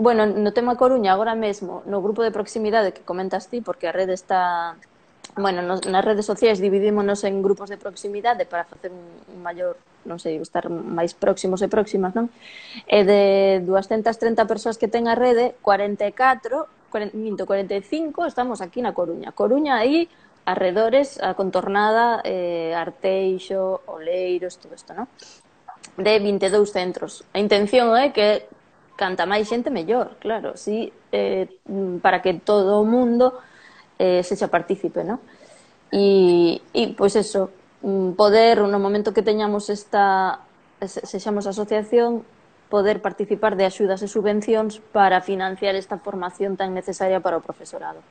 bueno, no tema Coruña, agora mesmo, no grupo de proximidade que comentas ti, porque a rede está... Bueno, nos, nas redes sociais dividímonos en grupos de proximidade para facer un, un maior, non sei, estar máis próximos e próximas, non? E de doscientas treinta persoas que ten a rede, cuarenta e catro, cuarenta, cuarenta e cinco estamos aquí na Coruña. Coruña aí, arredores, a contornada, eh, Arteixo, Oleiros, todo isto, non? De vinte e dous centros. A intención é que canta máis xente mellor, claro, sí, eh, para que todo o mundo eh, sexa partícipe, ¿no? E, e, pois eso, poder, no momento que teñamos esta, sexamos asociación, poder participar de axudas e subvencións para financiar esta formación tan necesaria para o profesorado.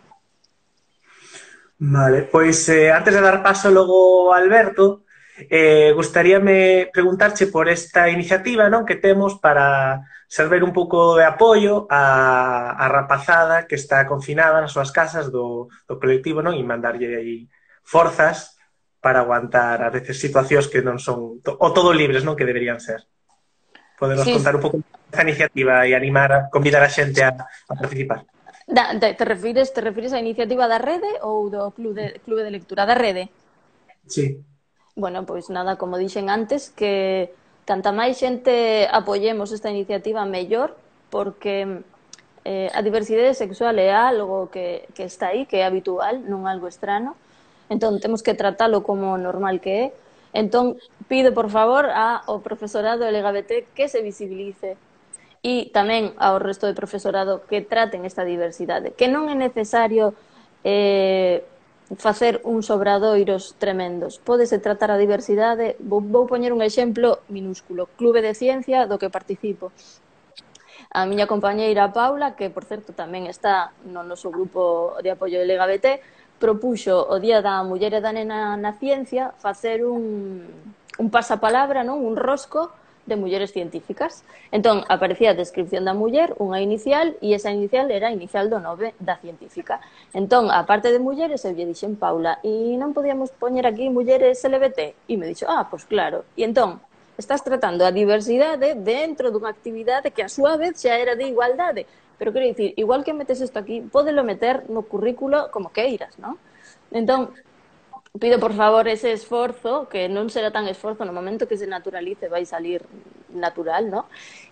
Vale, pois eh, antes de dar paso logo a Alberto, eh, gustaríame preguntarche por esta iniciativa, non, que temos para servir un pouco de apoio a, a rapazada que está confinada nas súas casas do, do colectivo, non, e mandarlle aí forzas para aguantar a veces situacións que non son to, o todo libres, non, que deberían ser. Poderos Sí. contar un pouco esta iniciativa e animar, a, convidar a xente a, a participar. Da, te, te refires te refires á iniciativa da rede ou do clube de, clube de lectura da rede? Sí. Bueno, pois nada, como dixen antes, que canta máis xente apoyemos esta iniciativa mellor, porque eh, a diversidade sexual é algo que, que está aí, que é habitual, non algo estrano, entón temos que tratalo como normal que é. Entón, pido por favor ao profesorado L G B T que se visibilice e tamén ao resto de profesorado que traten esta diversidade, que non é necesario eh, facer uns obradoiros tremendos. Pódese tratar a diversidade, vou, vou poñer un exemplo minúsculo, Clube de Ciencia do que participo. A miña compañeira Paula, que por certo tamén está no noso grupo de apoio L G B T, propuxo o Día da Muller e da Nena na Ciencia facer un, un pasapalabra, non? Un rosco de mulleres científicas. Entón, aparecía a descripción da muller, unha inicial, e esa inicial era a inicial do nome da científica. Entón, a parte de mulleres, eu lle dixen, Paula, e non podíamos poñer aquí mulleres L G B T? E me dixo, ah, pois claro. E entón, estás tratando a diversidade dentro dunha actividade que a súa vez xa era de igualdade. Pero quero dicir, igual que metes isto aquí, pódelo meter no currículo como queiras, non? Entón, pido por favor ese esforzo, que non será tan esforzo, no momento que se naturalice vai salir natural, ¿no?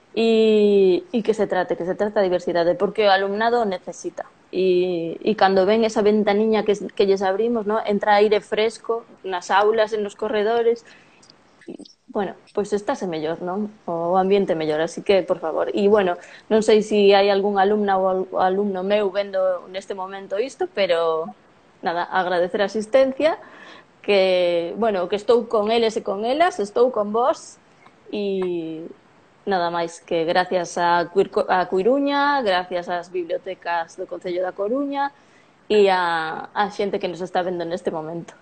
E, e que se trate, que se trate a diversidade, porque o alumnado necesita. E, e cando ven esa ventaniña que, que lles abrimos, ¿no? Entra aire fresco nas aulas, en los corredores, e, bueno, pois pues estáse mellor, non? O ambiente mellor, así que, por favor. E, bueno, non sei se hai algún alumna ou alumno meu vendo neste momento isto, pero... nada, agradecer a asistencia, que, bueno, que estou con eles e con elas, estou con vos, e nada máis que gracias a, Cuir, a Coiruña, gracias ás bibliotecas do Concello da Coruña e a, a xente que nos está vendo neste momento.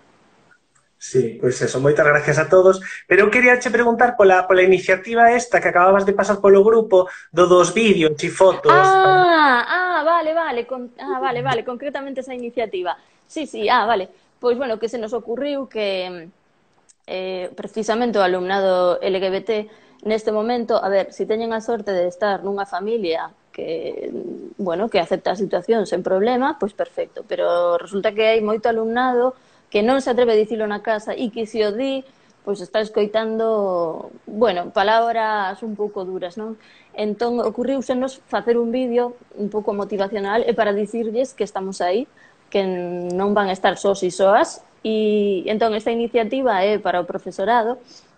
Sí, pois eso, moitas gracias a todos. Pero eu quería che preguntar pola, pola iniciativa esta que acababas de pasar polo grupo do dos vídeos e fotos. Ah, ah, vale, vale, con, ah, vale, vale, concretamente esa iniciativa. Sí, sí, ah, vale. Pois, bueno, que se nos ocurriu que eh, precisamente o alumnado L G B T neste momento, a ver, se si teñen a sorte de estar nunha familia que, bueno, que acepta a situación sen problema, pois perfecto, pero resulta que hai moito alumnado que non se atreve a dicilo na casa e que se o di, pois está escoitando, bueno, palabras un pouco duras, non? Entón, ocurriusenos facer un vídeo un pouco motivacional e para dicirlles que estamos aí, que non van a estar sós e soas, e entón esta iniciativa é para o profesorado,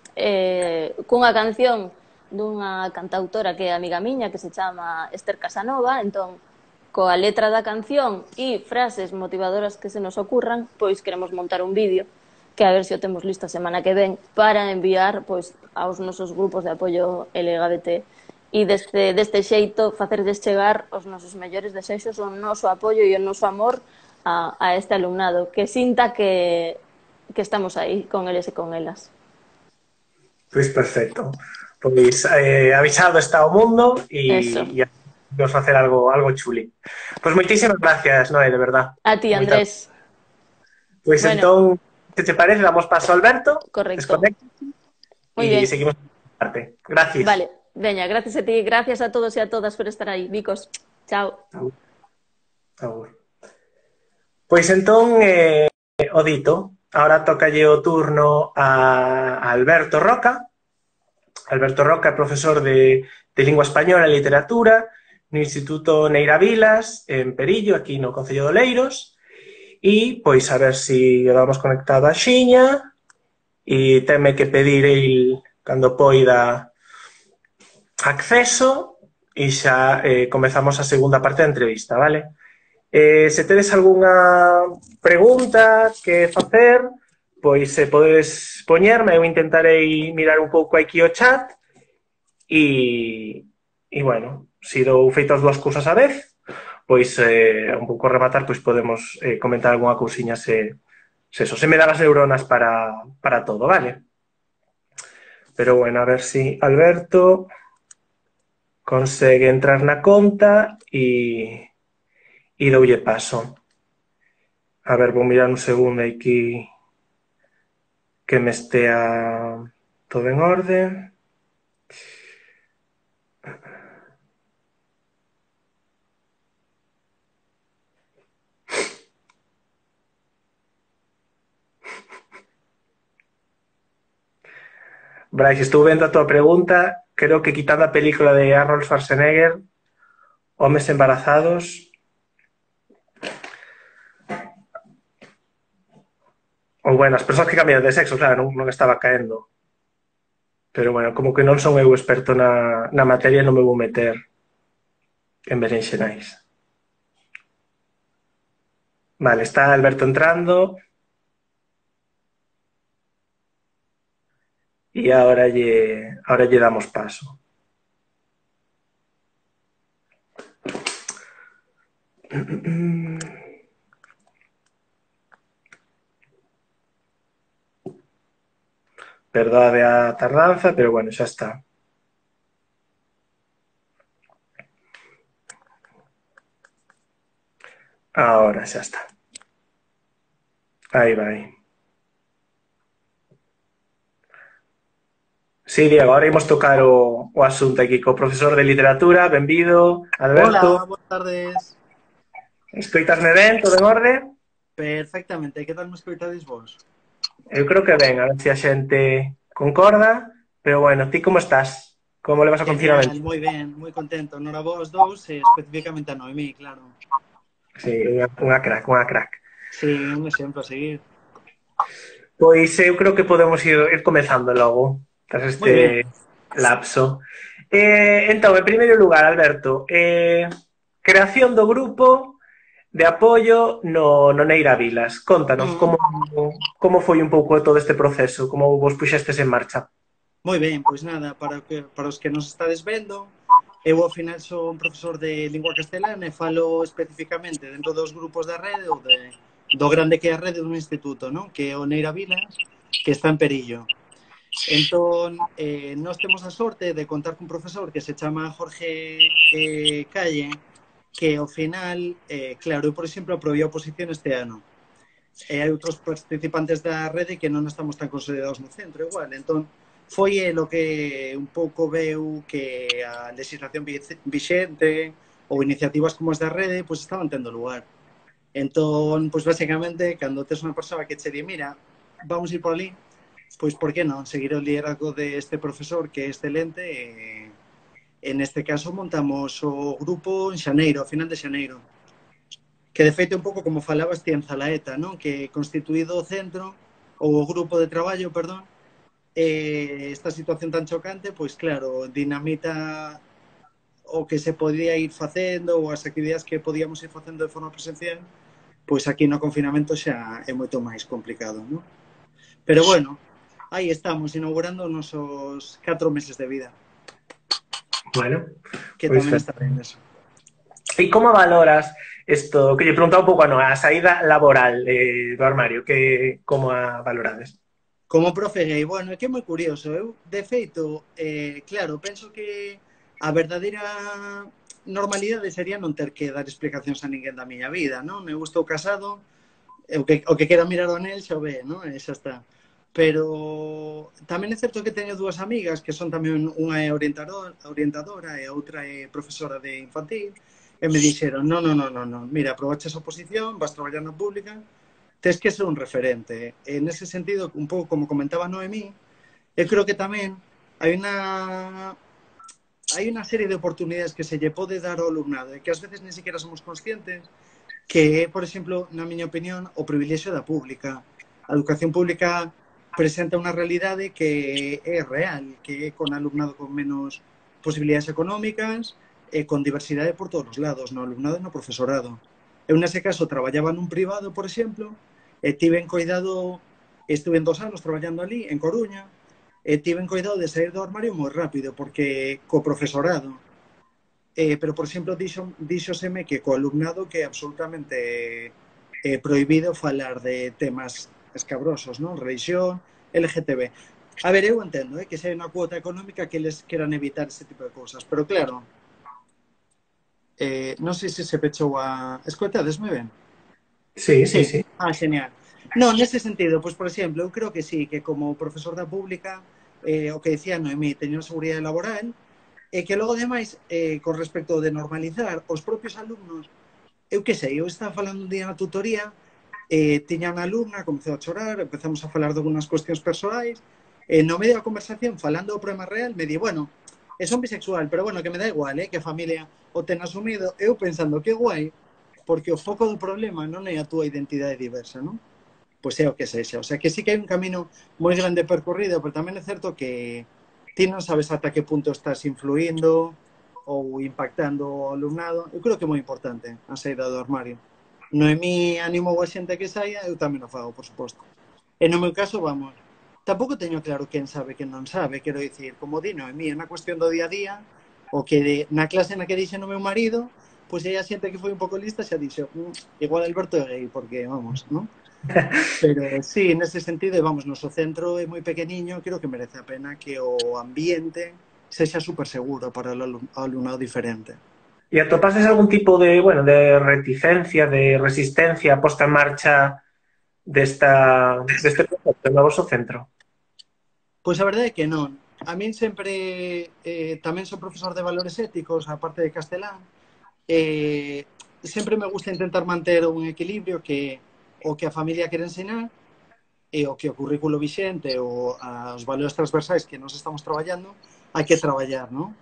eh, cunha canción dunha cantautora que é amiga miña, que se chama Esther Casanova, entón, coa letra da canción e frases motivadoras que se nos ocurran, pois queremos montar un vídeo que a ver se o temos listo a semana que ven para enviar pois aos nosos grupos de apoio L G B T e deste, deste xeito facerles chegar os nosos mellores desexos, o noso apoio e o noso amor a, a este alumnado, que sinta que, que estamos aí con eles e con elas. Pois perfecto. Pois eh, avisado está o mundo e, e vamos facer algo, algo chuli. Pois moitísimas gracias, Noé, de verdad. A ti, Andrés. Pois bueno, entón, se te parece, damos paso a Alberto. Correcto. Desconecta. E seguimos parte. Gracias. Vale. Veña, gracias a ti, gracias a todos e a todas por estar aí. Bicos, chao. Agur. Agur. Pois entón, eh, o dito, ahora tocalle o turno a Alberto Roca. Alberto Roca é profesor de, de Lingua Española e Literatura no Instituto Neira Vilas, en Perillo, aquí no Concello de Oleiros, e pois a ver se si vamos conectado a xiña, e teme que pedir el, cando poida, acceso, e xa eh, comezamos a segunda parte da entrevista, vale? Eh, se tedes algunha pregunta que facer, pois se podes poñerme, eu intentarei mirar un pouco aquí o chat e, e bueno, se dou feito as dúas cousas a vez, pois eh, un pouco rematar, pois podemos eh, comentar algunha cousiña se, se eso, se me dá as neuronas para, para todo, vale? Pero bueno, a ver si Alberto consegue entrar na conta e, e doulle paso. A ver, vou mirar un segundo aquí que me estea todo en orden. Brais, estou vendo a tua pregunta, creo que quitando a película de Arnold Schwarzenegger, Homes embarazados, ou bueno, as persoas que cambian de sexo, claro, non, non estaba caendo. Pero bueno, como que non son eu experto na, na materia, non me vou meter en berenxenais. Vale, está Alberto entrando. E ahora lle, ahora lle damos paso. Perdade a tardanza, pero bueno, xa está. Ahora xa está. Aí vai. Sí, Diego, ahora imos tocar o, o asunto aquí co profesor de literatura. Benvido, Alberto. Hola, buenas tardes. Escoitasme ben, todo en orde? Perfectamente, que tal me escoitades vos? Eu creo que ben, a ver se a xente concorda, pero bueno, ti como estás? Como levas o confinamento? Moi ben, moi contento. Nora vos dous e especificamente a Noemí, claro. Sí, unha, unha crack, unha crack. Sí, un exemplo a seguir. Pois eu creo que podemos ir, ir comezando logo, tras este lapso. Eh, entón, en primeiro lugar, Alberto, eh, creación do grupo de apoio no, no Neira Vilas. Contanos, como, como foi un pouco todo este proceso, como vos puxestes en marcha? Moi ben, pois nada, para, que, para os que nos estades vendo, eu ao final sou un profesor de lingua castelana e falo especificamente dentro dos grupos da rede ou de, do grande que é a rede dun instituto, non? Que é o Neira Vilas, que está en Perillo. Entón, eh, nós temos a sorte de contar cun profesor que se chama Jorge eh, Calle, que ao final, eh, claro, eu, por exemplo, aprobei a oposición este ano. E hai outros participantes da rede que non estamos tan consolidados no centro, igual. Entón, foi o que un pouco veu que a legislación vixente ou iniciativas como as da rede, pois estaban tendo lugar. Entón, pois, basicamente, cando tes unha persoa que che di, mira, vamos ir por ali, pois, por que non? Seguir o liderazgo deste profesor que é excelente e en este caso montamos o grupo en xaneiro, a final de xaneiro. Que de feito un pouco como falabas ti en Zalaeta, non? Que constituído o centro, ou o grupo de traballo, perdón, eh, esta situación tan chocante, pois claro, dinamita o que se podía ir facendo ou as actividades que podíamos ir facendo de forma presencial, pois aquí no confinamento xa é moito máis complicado, non? Pero bueno, aí estamos, inaugurando os nosos catro meses de vida. Bueno, que pues tamén está ben eso. E como valoras isto, que lle preguntaba un pouco a Noa, a saída laboral eh, do armario, que como a valorades? Como profe gay, bueno, é que é moi curioso. Eu, de feito, eh, claro, penso que a verdadeira normalidade sería non ter que dar explicacións a ninguén da miña vida, non? Eu estou casado, o que, o que quero mirar o anel xa o ve, non? E xa está. Pero tamén é certo que teño dúas amigas que son tamén unha é orientador, orientadora e a outra é profesora de infantil e me dixeron, non, non, non, non, non, mira, aprobaches a oposición, vas traballar na pública, tes que ser un referente. E nese sentido, un pouco como comentaba Noemí, eu creo que tamén hai unha hai unha serie de oportunidades que se lle pode dar ao alumnado e que ás veces ni siquiera somos conscientes, que é, por exemplo, na miña opinión, o privilexio da pública. A educación pública presenta unha realidade que é real, que é con alumnado con menos posibilidades económicas e con diversidade por todos os lados, no alumnado e no profesorado. Eu, nese caso, traballaba nun privado, por exemplo, e tiven cuidado, estuve en dos anos traballando ali, en Coruña, e tiven cuidado de sair do armario moi rápido, porque co profesorado, eh, pero, por exemplo, dixo, díxoseme que co alumnado que é absolutamente eh, prohibido falar de temas escabrosos, non? Religión, L G T B. A ver, eu entendo, eh, que se hai unha cuota económica que eles queran evitar ese tipo de cousas, pero claro, eh, non sei se se pechou a... Escoitadesme ben? Sí, sí, Sí. sí. Ah, genial. Non, nese sentido, pois, por exemplo, eu creo que sí, que como profesor da pública, eh, o que decía Noemí, teño seguridade laboral, e que logo, demais, eh, con respecto de normalizar os propios alumnos, eu que sei, eu estaba falando un día na tutoría, eh, tiña unha alumna, comezou a chorar, empezamos a falar de algunas cuestións persoais, e no medio da conversación, falando do problema real, me di, bueno, e son bisexual, pero bueno, que me dá igual, eh, que a familia o ten asumido, eu pensando, que guai, porque o foco do problema non é a túa identidade diversa, non? Pois é o que sexa. O sea, que sí que hai un camino moi grande percorrido, pero tamén é certo que ti non sabes ata que punto estás influindo ou impactando o alumnado. Eu creo que é moi importante a saída do armario. Noemí animou a xente que saia, eu tamén o fago, por suposto. E no meu caso, vamos, tampouco teño claro quen sabe, quen non sabe, quero dicir, como di Noemí, é unha cuestión do día a día, o que de, na clase na que dixe no meu marido, pois aí a xente que foi un pouco lista xa dixo, mm, igual Alberto é gay, porque, vamos, non? Pero sí, nese sentido, vamos, noso centro é moi pequeniño, creo que merece a pena que o ambiente sexa super seguro para o alumnado diferente. E atopases algún tipo de, bueno, de reticencia, de resistencia posta en marcha desta, deste proxecto no vosso centro? Pois a verdade é que non. A min sempre, eh, tamén sou profesor de valores éticos, a parte de castelán, eh, sempre me gusta intentar manter un equilibrio que o que a familia quere ensinar e o que o currículo vixente ou os valores transversais que nos estamos traballando hai que traballar, non?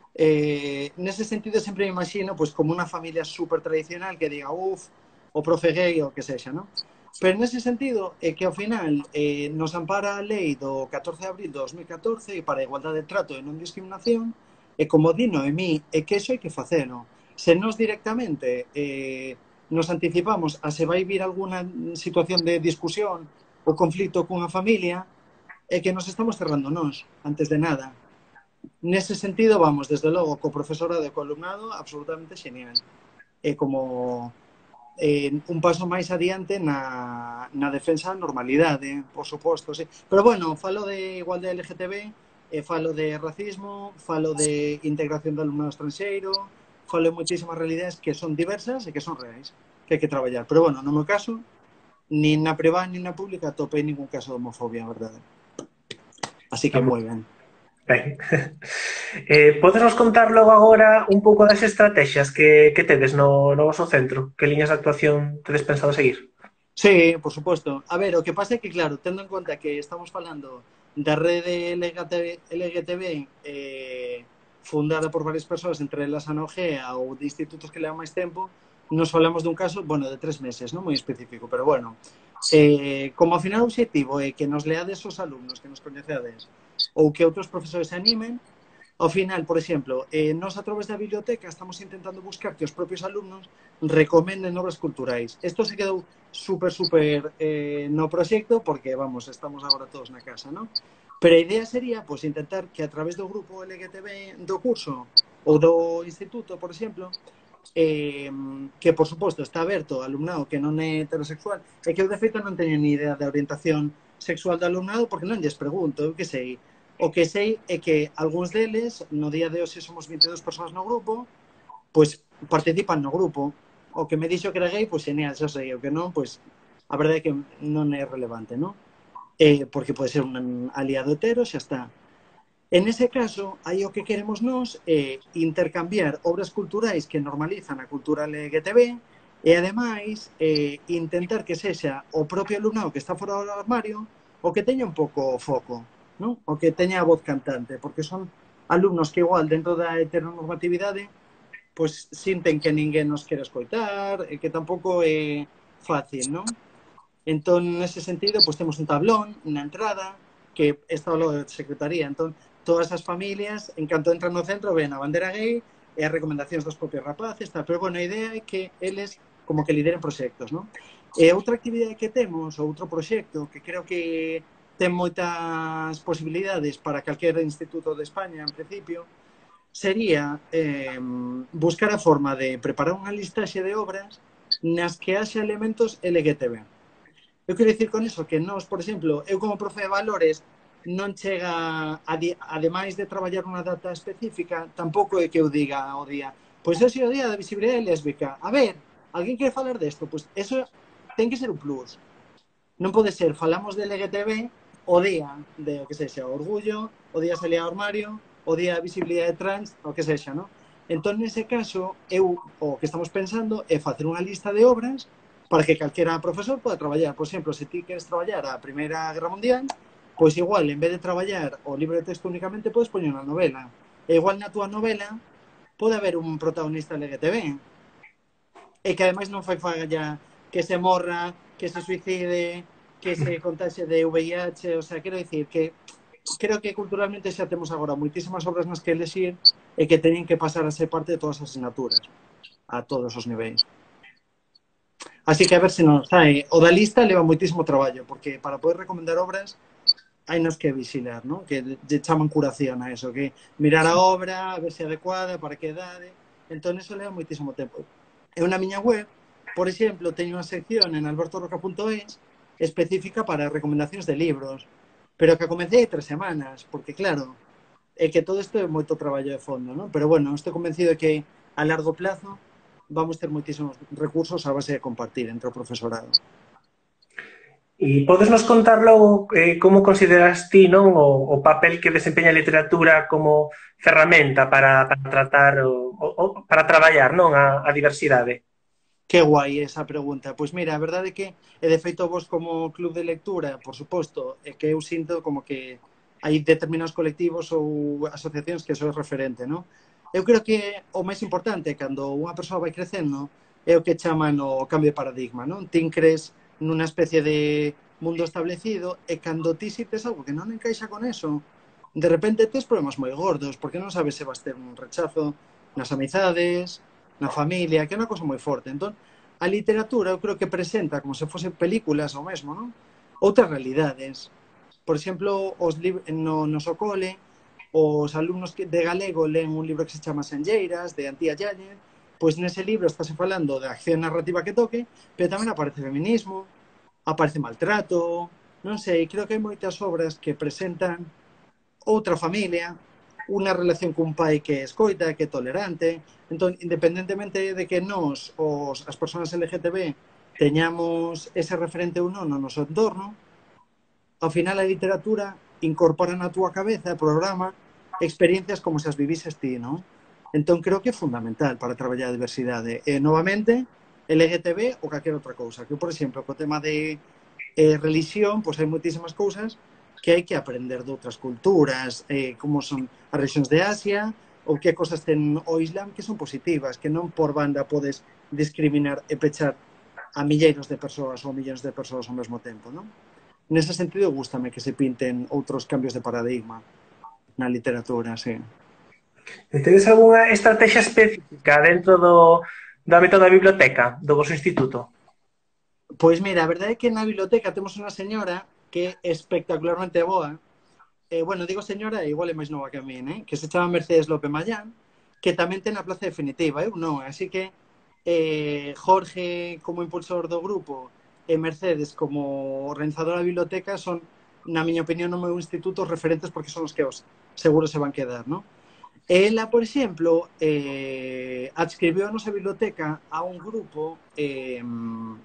Eh, nese sentido sempre me imagino pois, como unha familia super tradicional que diga uff, o profe gay ou que sexa, non? Pero nese sentido é que ao final eh, nos ampara a lei do catorce de abril de dos mil catorce para a igualdade de trato e non discriminación e como di Noemí, é que iso hai que facelo. Se nos directamente eh, nos anticipamos a se vai vir alguna situación de discusión ou conflito cunha familia, é que nos estamos cerrando nós, antes de nada. Nese sentido, vamos, desde logo, co profesorado e co alumnado, absolutamente genial. É como eh, un paso máis adiante na, na defensa da normalidade, por suposto, sí. Pero bueno, falo de igualdade L G T B, eh, falo de racismo, falo de integración do alumnado estranxeiro, falo de moitísimas realidades que son diversas e que son reais, que hai que traballar. Pero bueno, no meu caso, nin na privada nin na pública atopei ningún caso de homofobia, a verdade. Así que moi ben. Ben. eh, podes nos contar logo agora un pouco das estrategias que, que tedes no, no vosso centro? Que liñas de actuación tedes pensado seguir? Sí, por suposto. A ver, o que pasa é que, claro, tendo en conta que estamos falando da rede L G T B eh, fundada por varias persoas, entre elas a Nogea ou de institutos que levan máis tempo, nos falamos dun caso, bueno, de tres meses, non moi específico, pero bueno, eh, como ao final o objetivo é que nos leades os alumnos, que nos coñecedes, ou que outros profesores se animen, ao final, por exemplo, eh, nos a través da biblioteca estamos intentando buscar que os propios alumnos recomenden obras culturais. Isto se quedou super, super eh, no proxecto, porque, vamos, estamos agora todos na casa, non? Pero a idea sería, pois, intentar que a través do grupo L G T B do curso ou do instituto, por exemplo, eh, que, por suposto, está aberto ao alumnado que non é heterosexual, e que eu, de feito, non teño ni idea da orientación sexual do alumnado, porque non lles pregunto, eu que sei. O que sei é que algúns deles, no día de hoxe somos vinte e dúas persoas no grupo, pois participan no grupo. O que me dixo que era gay, pois genial, xa sei. O que non, pois a verdade é que non é relevante, non? eh, porque pode ser un aliado hetero, xa está. En ese caso, aí o que queremos nós é intercambiar obras culturais que normalizan a cultura L G T B e, ademais, eh, intentar que sexa o propio alumnado que está fora do armario o que teña un pouco foco, non? O que teña a voz cantante, porque son alumnos que igual dentro da heteronormatividade pois sinten que ninguén nos quere escoitar e que tampouco é fácil, non? Entón, nese sentido, pois temos un tablón na entrada que está ao lado da secretaría. Entón, todas as familias, en canto entran no centro, ven a bandera gay e as recomendacións dos propios rapaces, tal. Pero, bueno, a idea é que eles como que lideren proxectos, non? E outra actividade que temos, outro proxecto, que creo que ten moitas posibilidades para calquer instituto de España, en principio, sería eh, buscar a forma de preparar unha listaxe de obras nas que haxa elementos L G T B. Eu quero dicir con iso que nós, por exemplo, eu como profe de valores non chega, ademais de traballar unha data específica, tampouco é que eu diga o día, pois ese é o día da visibilidade lésbica. A ver, alguén quere falar desto? Pois eso ten que ser un plus. Non pode ser, falamos de L G T B o día de, o que sexa, orgullo, o día salir ao armario, o día da visibilidade trans, o que sexa, non? Entón, nese caso, eu, o que estamos pensando é facer unha lista de obras para que calquera profesor poda traballar. Por exemplo, se ti queres traballar a Primeira Guerra Mundial, pois igual, en vez de traballar o libro de texto únicamente, podes poñer unha novela. E igual na túa novela pode haber un protagonista L G T B. E que ademais non fai falla que se morra, que se suicide, que se contaxe de V I H, o sea, quero dicir que creo que culturalmente xa temos agora moitísimas obras nas que elexir e que teñen que pasar a ser parte de todas as asignaturas, a todos os niveis. Así que a ver se non sai. O da lista leva moitísimo traballo, porque para poder recomendar obras hai nas que vixilar, ¿no? Que lle chaman curación a eso, que mirar a obra, a ver se é adecuada, para que edade. Entón, eso leva moitísimo tempo. Eu na miña web, por exemplo, teño unha sección en alberto roca punto es específica para recomendacións de libros, pero que comecei hai tres semanas, porque claro, é que todo isto é moito traballo de fondo, ¿no? Pero bueno, estou convencido de que a largo plazo vamos ter moitísimos recursos a base de compartir entre o profesorado. E podes nos contar logo eh, como consideras ti, non, o, o papel que desempeña a literatura como ferramenta para, para tratar o, o, para traballar, non, a, a diversidade? Que guai esa pregunta. Pois mira, a verdade é que, e de feito vos como club de lectura, por suposto, é que eu sinto como que hai determinados colectivos ou asociacións que sois referente, non? Eu creo que o máis importante cando unha persoa vai crecendo é o que chaman o cambio de paradigma, non? Ti crees nunha especie de mundo establecido e cando ti sites algo que non encaixa con eso, de repente tes problemas moi gordos, porque non sabes se vas ter un rechazo nas amizades, na familia, que é unha cosa moi forte. Entón, a literatura eu creo que presenta como se fosen películas ou mesmo, non? Outras realidades. Por exemplo, os no, no Socole, os alumnos de galego leen un libro que se chama Senlleiras, de Antía Yáñez, pois nese libro estáse falando da acción narrativa que toque, pero tamén aparece feminismo, aparece maltrato, non sei, creo que hai moitas obras que presentan outra familia, unha relación cun pai que escoita, que é tolerante. Entón, independentemente de que nós, os, as persoas L G T B, teñamos ese referente ou non no noso entorno, ao final a literatura incorpora na túa cabeza, programa, experiencias como se as vivises ti, non? Entón, creo que é fundamental para traballar a diversidade. E, novamente, L G T B ou calquera outra cousa. Que, por exemplo, co tema de eh, religión, pois hai moitísimas cousas que hai que aprender de outras culturas, eh, como son as rexións de Asia, ou que cosas ten o Islam que son positivas, que non por banda podes discriminar e pechar a milleiros de persoas ou millóns de persoas ao mesmo tempo, non? Nese sentido, gústame que se pinten outros cambios de paradigma na literatura, sí. E tedes algunha estrategia específica dentro do, do ámbito da biblioteca do vosso instituto? Pois mira, a verdade é que na biblioteca temos unha señora que é espectacularmente boa. Eh, bueno, digo señora, igual é máis nova que a mí, eh? Que se chama Mercedes López Mayán, que tamén ten a plaza definitiva, eu non. Así que eh, Jorge como impulsor do grupo e Mercedes como organizadora da biblioteca son, na miña opinión, no meu instituto referentes porque son os que os seguro se van quedar, non? Ela, por exemplo, eh, adscribiu a nosa biblioteca a un grupo eh,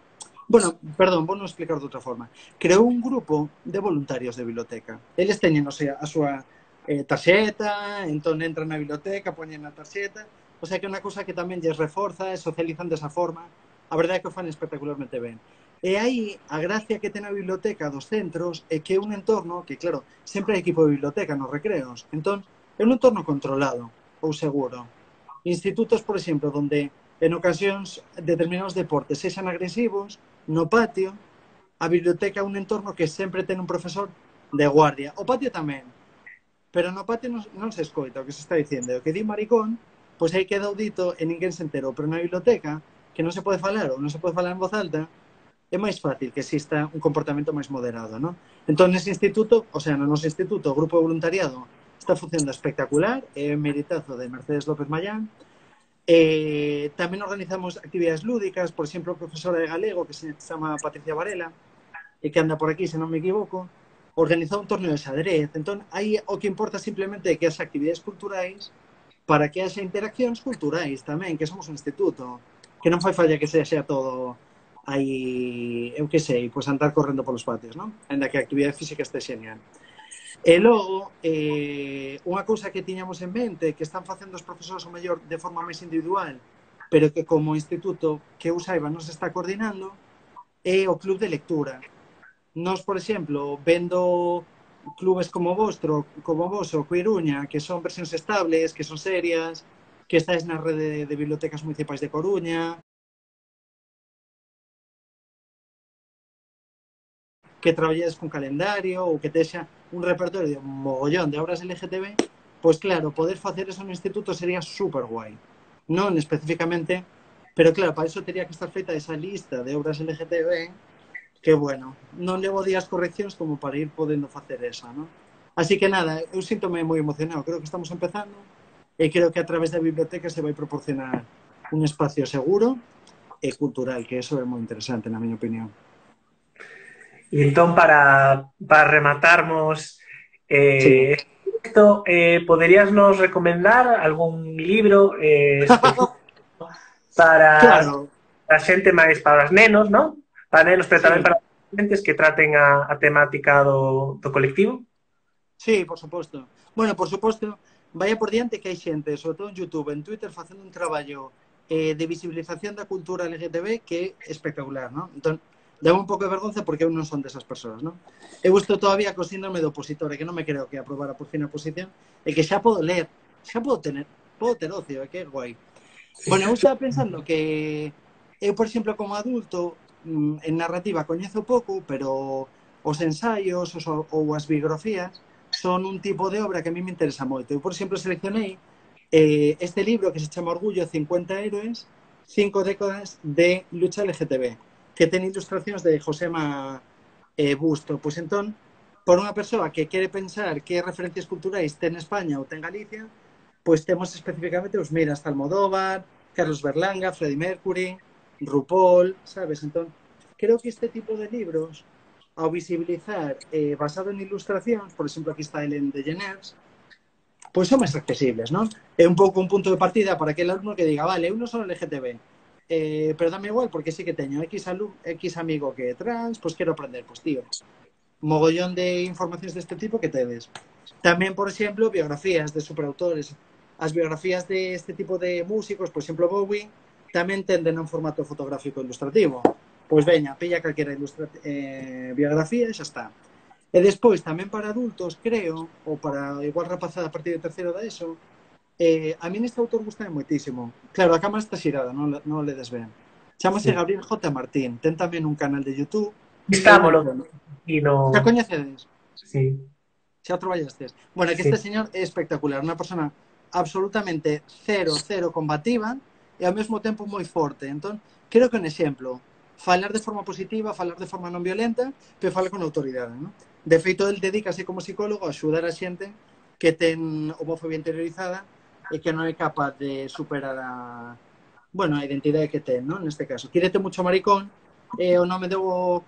Bueno, perdón, vou non explicar de outra forma. Creou un grupo de voluntarios de biblioteca. Eles teñen, o sea, a súa eh, tarxeta, entón entran na biblioteca, poñen a tarxeta, o sea que é unha cousa que tamén lles reforza e socializan desa forma. A verdade é que o fan espectacularmente ben. E aí, a gracia que ten a biblioteca dos centros é que é un entorno que, claro, sempre hai equipo de biblioteca nos recreos. Entón, é un entorno controlado ou seguro. Institutos, por exemplo, donde en ocasións determinados deportes sexan agresivos, no patio, a biblioteca é un entorno que sempre ten un profesor de guardia. O patio tamén, pero no patio non, non se escoita o que se está dicendo. O que di maricón, pois aí queda o dito e ninguén se enterou. Pero na biblioteca, que non se pode falar ou non se pode falar en voz alta, é máis fácil que exista un comportamento máis moderado, non? Entón, nese instituto, o sea, no noso instituto, o grupo de voluntariado está funcionando espectacular, é meritazo de Mercedes López Mayán. Eh, tamén organizamos actividades lúdicas, por exemplo, a profesora de galego que se chama Patricia Varela e que anda por aquí, se non me equivoco, organizou un torneo de xadrez. Entón, aí o que importa simplemente é que as actividades culturais para que haxa interaccións culturais tamén, que somos un instituto, que non fai falla que sexa todo aí, eu que sei, pois andar correndo polos patios, non? Ainda que a actividade física este xenial. E logo, eh, unha cousa que tiñamos en mente, que están facendo os profesores o mellor de forma máis individual, pero que como instituto que eu saiba non se está coordinando, é o club de lectura. Nos, por exemplo, vendo clubes como vostro, como vos, o Coiruña, que son versións estables, que son serias, que estáis na rede de bibliotecas municipais de Coruña, que traballedes con calendario ou que texa un repertorio de un mogollón de obras L G T B, pois claro, poder facer eso no instituto sería super guai. Non especificamente, pero claro, para eso teria que estar feita esa lista de obras L G T B que, bueno, non levo días correccións como para ir podendo facer esa, non? Así que nada, eu síntome moi emocionado, creo que estamos empezando e creo que a través da biblioteca se vai proporcionar un espacio seguro e cultural, que eso é moi interesante, na miña opinión. Y entón, para, para rematarmos eh, Sí. esto, eh, poderías nos recomendar algún libro eh, específico para Claro. a xente máis para os nenos, non? Para nenos, pero tamén Sí. para os xentes que traten a, a temática do, do colectivo? Sí, por suposto. Bueno, por suposto, vaya por diante que hai xente, sobre todo en YouTube, en Twitter, facendo un traballo eh, de visibilización da cultura L G T B que é espectacular, non? Entón, dá un pouco de vergonza porque eu non son desas persoas, non? Eu estou todavía co síndrome do opositor, e que non me creo que aprobara por fin a oposición, e que xa podo ler, xa podo tener, podo ter ocio, e que é guai. Bueno, eu estaba pensando que eu, por exemplo, como adulto, en narrativa coñezo pouco, pero os ensaios os, ou as biografías son un tipo de obra que a mí me interesa moito. Eu, por exemplo, seleccionei eh, este libro que se chama Orgullo, cincuenta héroes, cinco décadas de lucha L G T B, que ten ilustracións de Josema eh, Busto. Pois entón, por unha persoa que quere pensar que referencias culturais ten España ou ten Galicia, pois temos especificamente os mira hasta Almodóvar, Carlos Berlanga, Freddie Mercury, RuPaul, sabes? Entón, creo que este tipo de libros, ao visibilizar eh, basado en ilustracións, por exemplo, aquí está Ellen DeGeneres, pois son máis accesibles, non? É un pouco un punto de partida para aquel alumno que diga, vale, eu non son L G T B, eh, pero dame igual porque sí que teño X, alum, X amigo que é trans, pois quero aprender, pois tío, mogollón de informacións deste tipo que tedes. Tamén, por exemplo, biografías de superautores. As biografías de este tipo de músicos, por exemplo, Bowie, tamén tenden a un formato fotográfico ilustrativo. Pois veña, pilla calquera ilustra eh, biografía e xa está. E despois, tamén para adultos, creo, ou para igual rapazada a partir de terceiro da ESO, eh, a mí neste autor gusta moitísimo. Claro, a cámara está xirada, non, non le des ben. Chámase sí. Gabriel J. Martín. Ten tamén un canal de YouTube. Estámolo. E no... Xa coñecedes? Sí. Xa traballastes? Bueno, que sí. Este señor é espectacular. Unha persona absolutamente cero, cero combativa e ao mesmo tempo moi forte. Entón, creo que un exemplo. Falar de forma positiva, falar de forma non violenta, pero falar con autoridade, non? De feito, el dedícase como psicólogo a axudar a xente que ten homofobia interiorizada e que non é capaz de superar a, bueno, a identidade que ten, non? Neste caso. Quírete mucho maricón é o nome do,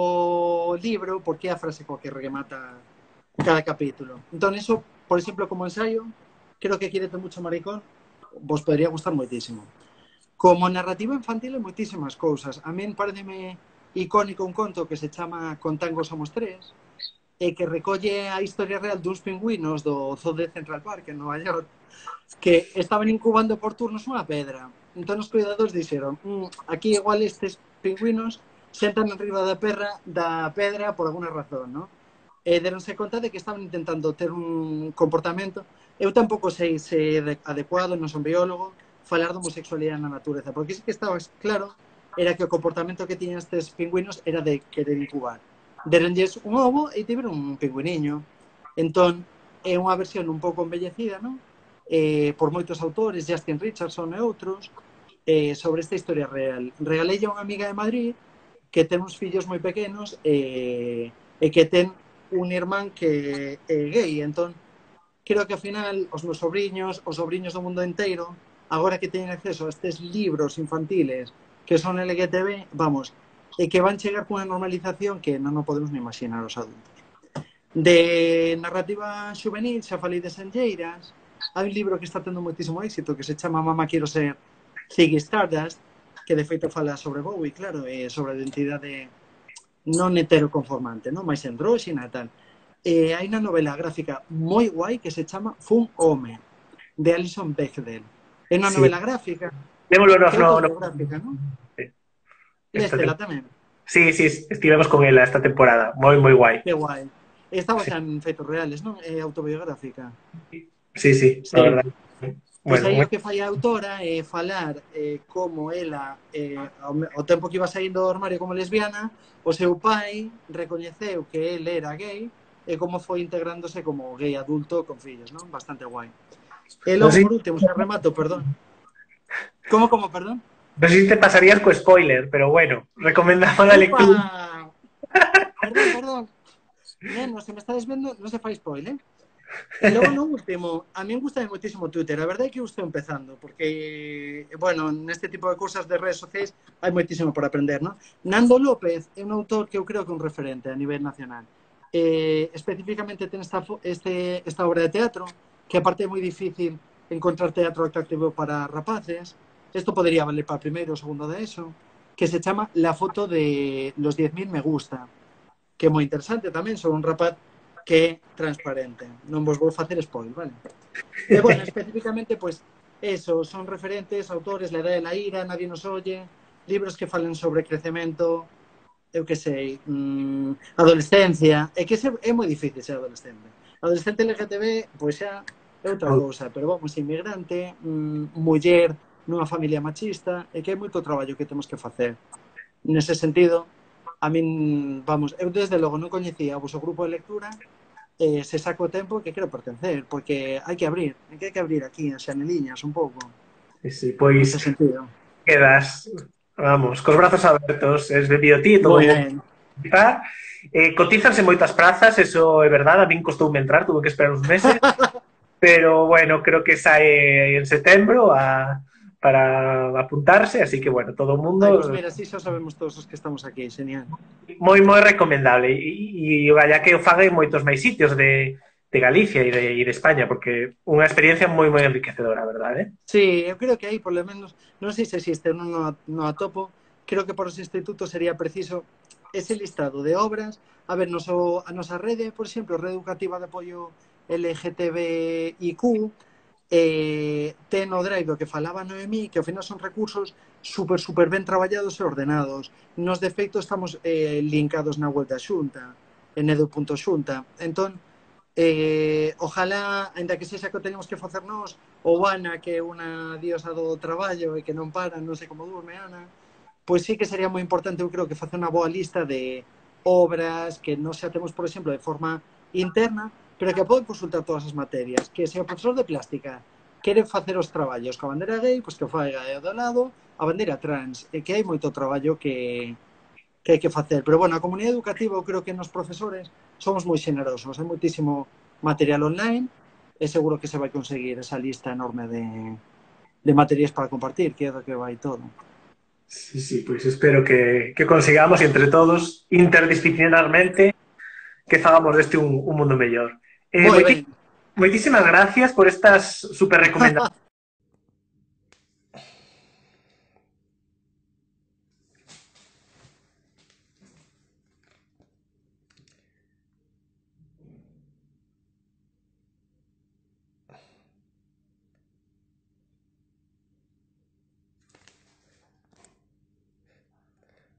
do libro porque é a frase coa que remata cada capítulo. Entón, eso, por exemplo, como ensayo, creo que Quírete mucho maricón vos podría gustar moitísimo. Como narrativa infantil hai moitísimas cousas. A min pareceme icónico un conto que se chama Con tango somos tres, e que recolle a historia real duns pingüinos do Zoo de Central Park en Nova York que estaban incubando por turnos unha pedra. Entón os cuidadores dixeron, mmm, aquí igual estes pingüinos sentan enriba da perra da pedra por alguna razón, ¿no? E deronse conta de que estaban intentando ter un comportamento. Eu tampouco sei se é adecuado, non son biólogo, falar de homosexualidade na natureza, porque sí que estaba claro era que o comportamento que tiñan estes pingüinos era de querer incubar. Deronlles un ovo e tiveron un pingüiniño. Entón, é unha versión un pouco embellecida, non? Eh, por moitos autores, Justin Richardson e outros, eh, sobre esta historia real. Regalei a unha amiga de Madrid que ten uns fillos moi pequenos e, e que ten un irmán que é gay. Entón, creo que ao final os meus sobriños, os sobriños do mundo inteiro, agora que teñen acceso a estes libros infantiles que son L G T B, vamos, e que van chegar cunha normalización que non nos podemos ni imaginar os adultos. De narrativa juvenil, xa falei de Senlleiras, hai un libro que está tendo moitísimo éxito que se chama Mamá quiero ser Ziggy Stardust, que de feito fala sobre Bowie, claro, e sobre a identidade non heteroconformante, non máis andróxina e tal. E hai unha novela gráfica moi guai que se chama Fun Home, de Alison Bechdel. É unha Sí. novela gráfica. Démoslo nos, É no, no. autobiográfica, non? Esta Léstela tem- tamén. Sí, sí, estivemos con ela esta temporada. Moi, moi guai. Que guai. Está basada en feitos reales, non? É autobiográfica. Sí, sí, Sí. a verdade. Pois Bueno, aí moi- o que fai a autora é falar eh, como ela, eh, ao, me- ao tempo que iba saindo do armario como lesbiana, o seu pai recoñeceu que el era gay e como foi integrándose como gay adulto con fillos, non? Bastante guai. E logo, Non sei- por último, xa remato, perdón. Como, como, perdón? non sei se te pasarías co spoiler, pero bueno, recomendamos a lectura. Upa! Perdón, perdón. Neno, se me estades vendo, non se fai spoiler. E logo no último, a mí me gusta moitísimo Twitter. A verdade é que eu estou empezando, porque, bueno, neste tipo de cousas de redes sociais hai moitísimo por aprender, non? Nando López é un autor que eu creo que é un referente a nivel nacional. Eh, especificamente ten esta, fo- este, esta obra de teatro, que aparte é moi difícil encontrar teatro atractivo para rapaces. Isto podería valer para primeiro ou segundo de eso, que se chama La foto de los diez mil me gusta, que é moi interesante tamén, sobre un rapaz que é transparente. Non vos vou facer spoil, vale? E, bueno, especificamente, pois, eso, son referentes, autores, La edad de la ira, Nadie nos oye, libros que falen sobre crecemento, eu que sei, mmm, adolescencia, é que se, é moi difícil ser adolescente. Adolescente L G T B, pois xa é outra cousa, pero vamos, inmigrante, mmm, muller, nunha familia machista, é que hai moito traballo que temos que facer. Nese sentido, a min, vamos, eu desde logo non coñecía o vosso grupo de lectura, eh, se saco o tempo que quero pertencer, porque hai que abrir, hai que, hai que abrir aquí as xaneliñas un pouco, Sí, sí, pois nese sentido. quedas, vamos, cos brazos abertos, es bebido ti, todo Moi o ben. mundo. Eh, cotizanse moitas prazas, eso é verdade, a min costoume entrar, tuve que esperar uns meses, pero bueno, creo que sae en setembro a, para apuntarse, así que bueno, todo o mundo... Ai, pois mira, si xa sabemos todos os que estamos aquí, genial. moi, moi recomendable e, e vaya que o faga en moitos máis sitios de, de Galicia e de, e de España porque unha experiencia moi moi enriquecedora, a verdade? Sí, eu creo que aí, por lo menos, non sei se existe, non no, no atopo, creo que por os institutos sería preciso ese listado de obras. A ver, noso, a nosa rede, por exemplo, Rede Educativa de Apoio L G T B I Q, eh, ten o Drive do que falaba Noemí, que ao final son recursos super, super ben traballados e ordenados. Nos, de feito, estamos eh, linkados na web da Xunta, en edu punto xunta. Entón, eh, ojalá, ainda que sexa que tenemos que facer nós, ou Ana, que é unha diosa do traballo e que non para, non sei como durme Ana, pois sí que sería moi importante, eu creo, que facer unha boa lista de obras que non xa temos, por exemplo, de forma interna, pero que poden consultar todas as materias. Que se o profesor de plástica quere facer os traballos coa bandeira gay, pois que o faiga, e ao do lado a bandeira trans, e que hai moito traballo que, que hai que facer. Pero, bueno, a comunidade educativa, eu creo que nos profesores somos moi xenerosos, hai moitísimo material online, e seguro que se vai conseguir esa lista enorme de, de materiais para compartir, que é do que vai todo. Sí, sí, pois espero que, que consigamos entre todos, interdisciplinarmente, que fagamos deste un, un mundo mellor. Eh, Moi moiti, ben. moitísimas gracias por estas super recomendacións.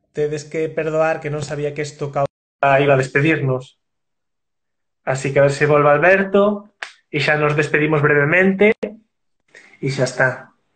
tedes que perdoar que non sabía que isto causa iba a despedirnos. Así que a ver se volve Alberto e xa nos despedimos brevemente e xa está.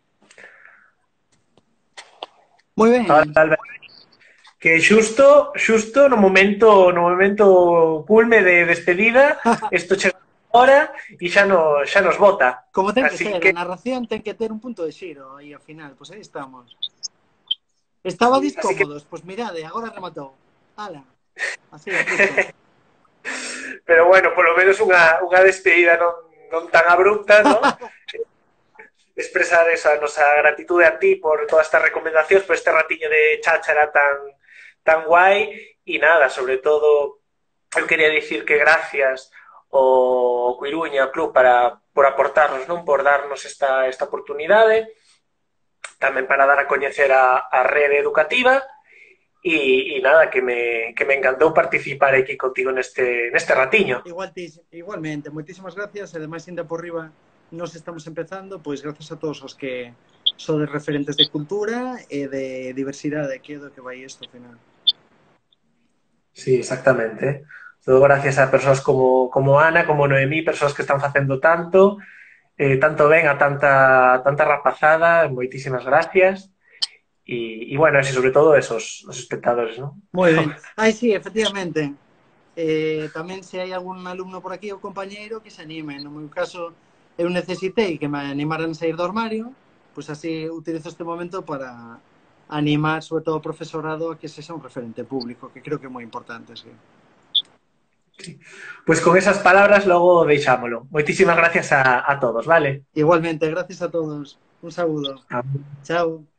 Moi ben. Ahora, Alberto, que xusto, xusto no momento no momento culme de despedida, isto chega ahora e xa, no, xa nos bota. Como ten que Así ser, que... a narración ten que ter un punto de xiro aí ao final, pois aí estamos. Estabades cómodos, que... pois mirade, agora rematou. Ala, así é, listo. Pero bueno, polo menos unha, unha despedida non, non tan abrupta, ¿no? Expresar esa nosa gratitude a ti por todas estas recomendacións, por este ratiño de cháchara tan, tan guai, e nada, sobre todo, eu quería dicir que gracias ao Coiruña, ao club, para, por aportarnos, non? Por darnos esta, esta oportunidade, tamén para dar a coñecer a, a rede educativa, e, e nada, que me, que me encantou participar aquí contigo neste, neste ratiño. Igual, igualmente, moitísimas gracias, e ademais, ainda por riba, nos estamos empezando, pois gracias a todos os que sodes referentes de cultura e de diversidade, que é do que vai isto ao final. Sí, exactamente. Todo gracias a persoas como, como Ana, como Noemí, persoas que están facendo tanto, eh, tanto ben a tanta, tanta rapazada, moitísimas gracias. E, e bueno, e sobre todo esos os espectadores, ¿no? Moi ben. Ai, sí, efectivamente. Eh, tamén se hai algún alumno por aquí ou compañeiro que se anime. No meu caso, eu necesitei que me animaran a sair do armario, pois así utilizo este momento para animar, sobre todo, o profesorado a que sexa un referente público, que creo que é moi importante, sí. Sí. Pois con esas palabras logo deixámolo. Moitísimas gracias a, a todos, vale? Igualmente, gracias a todos. Un saúdo. Ah. Chao.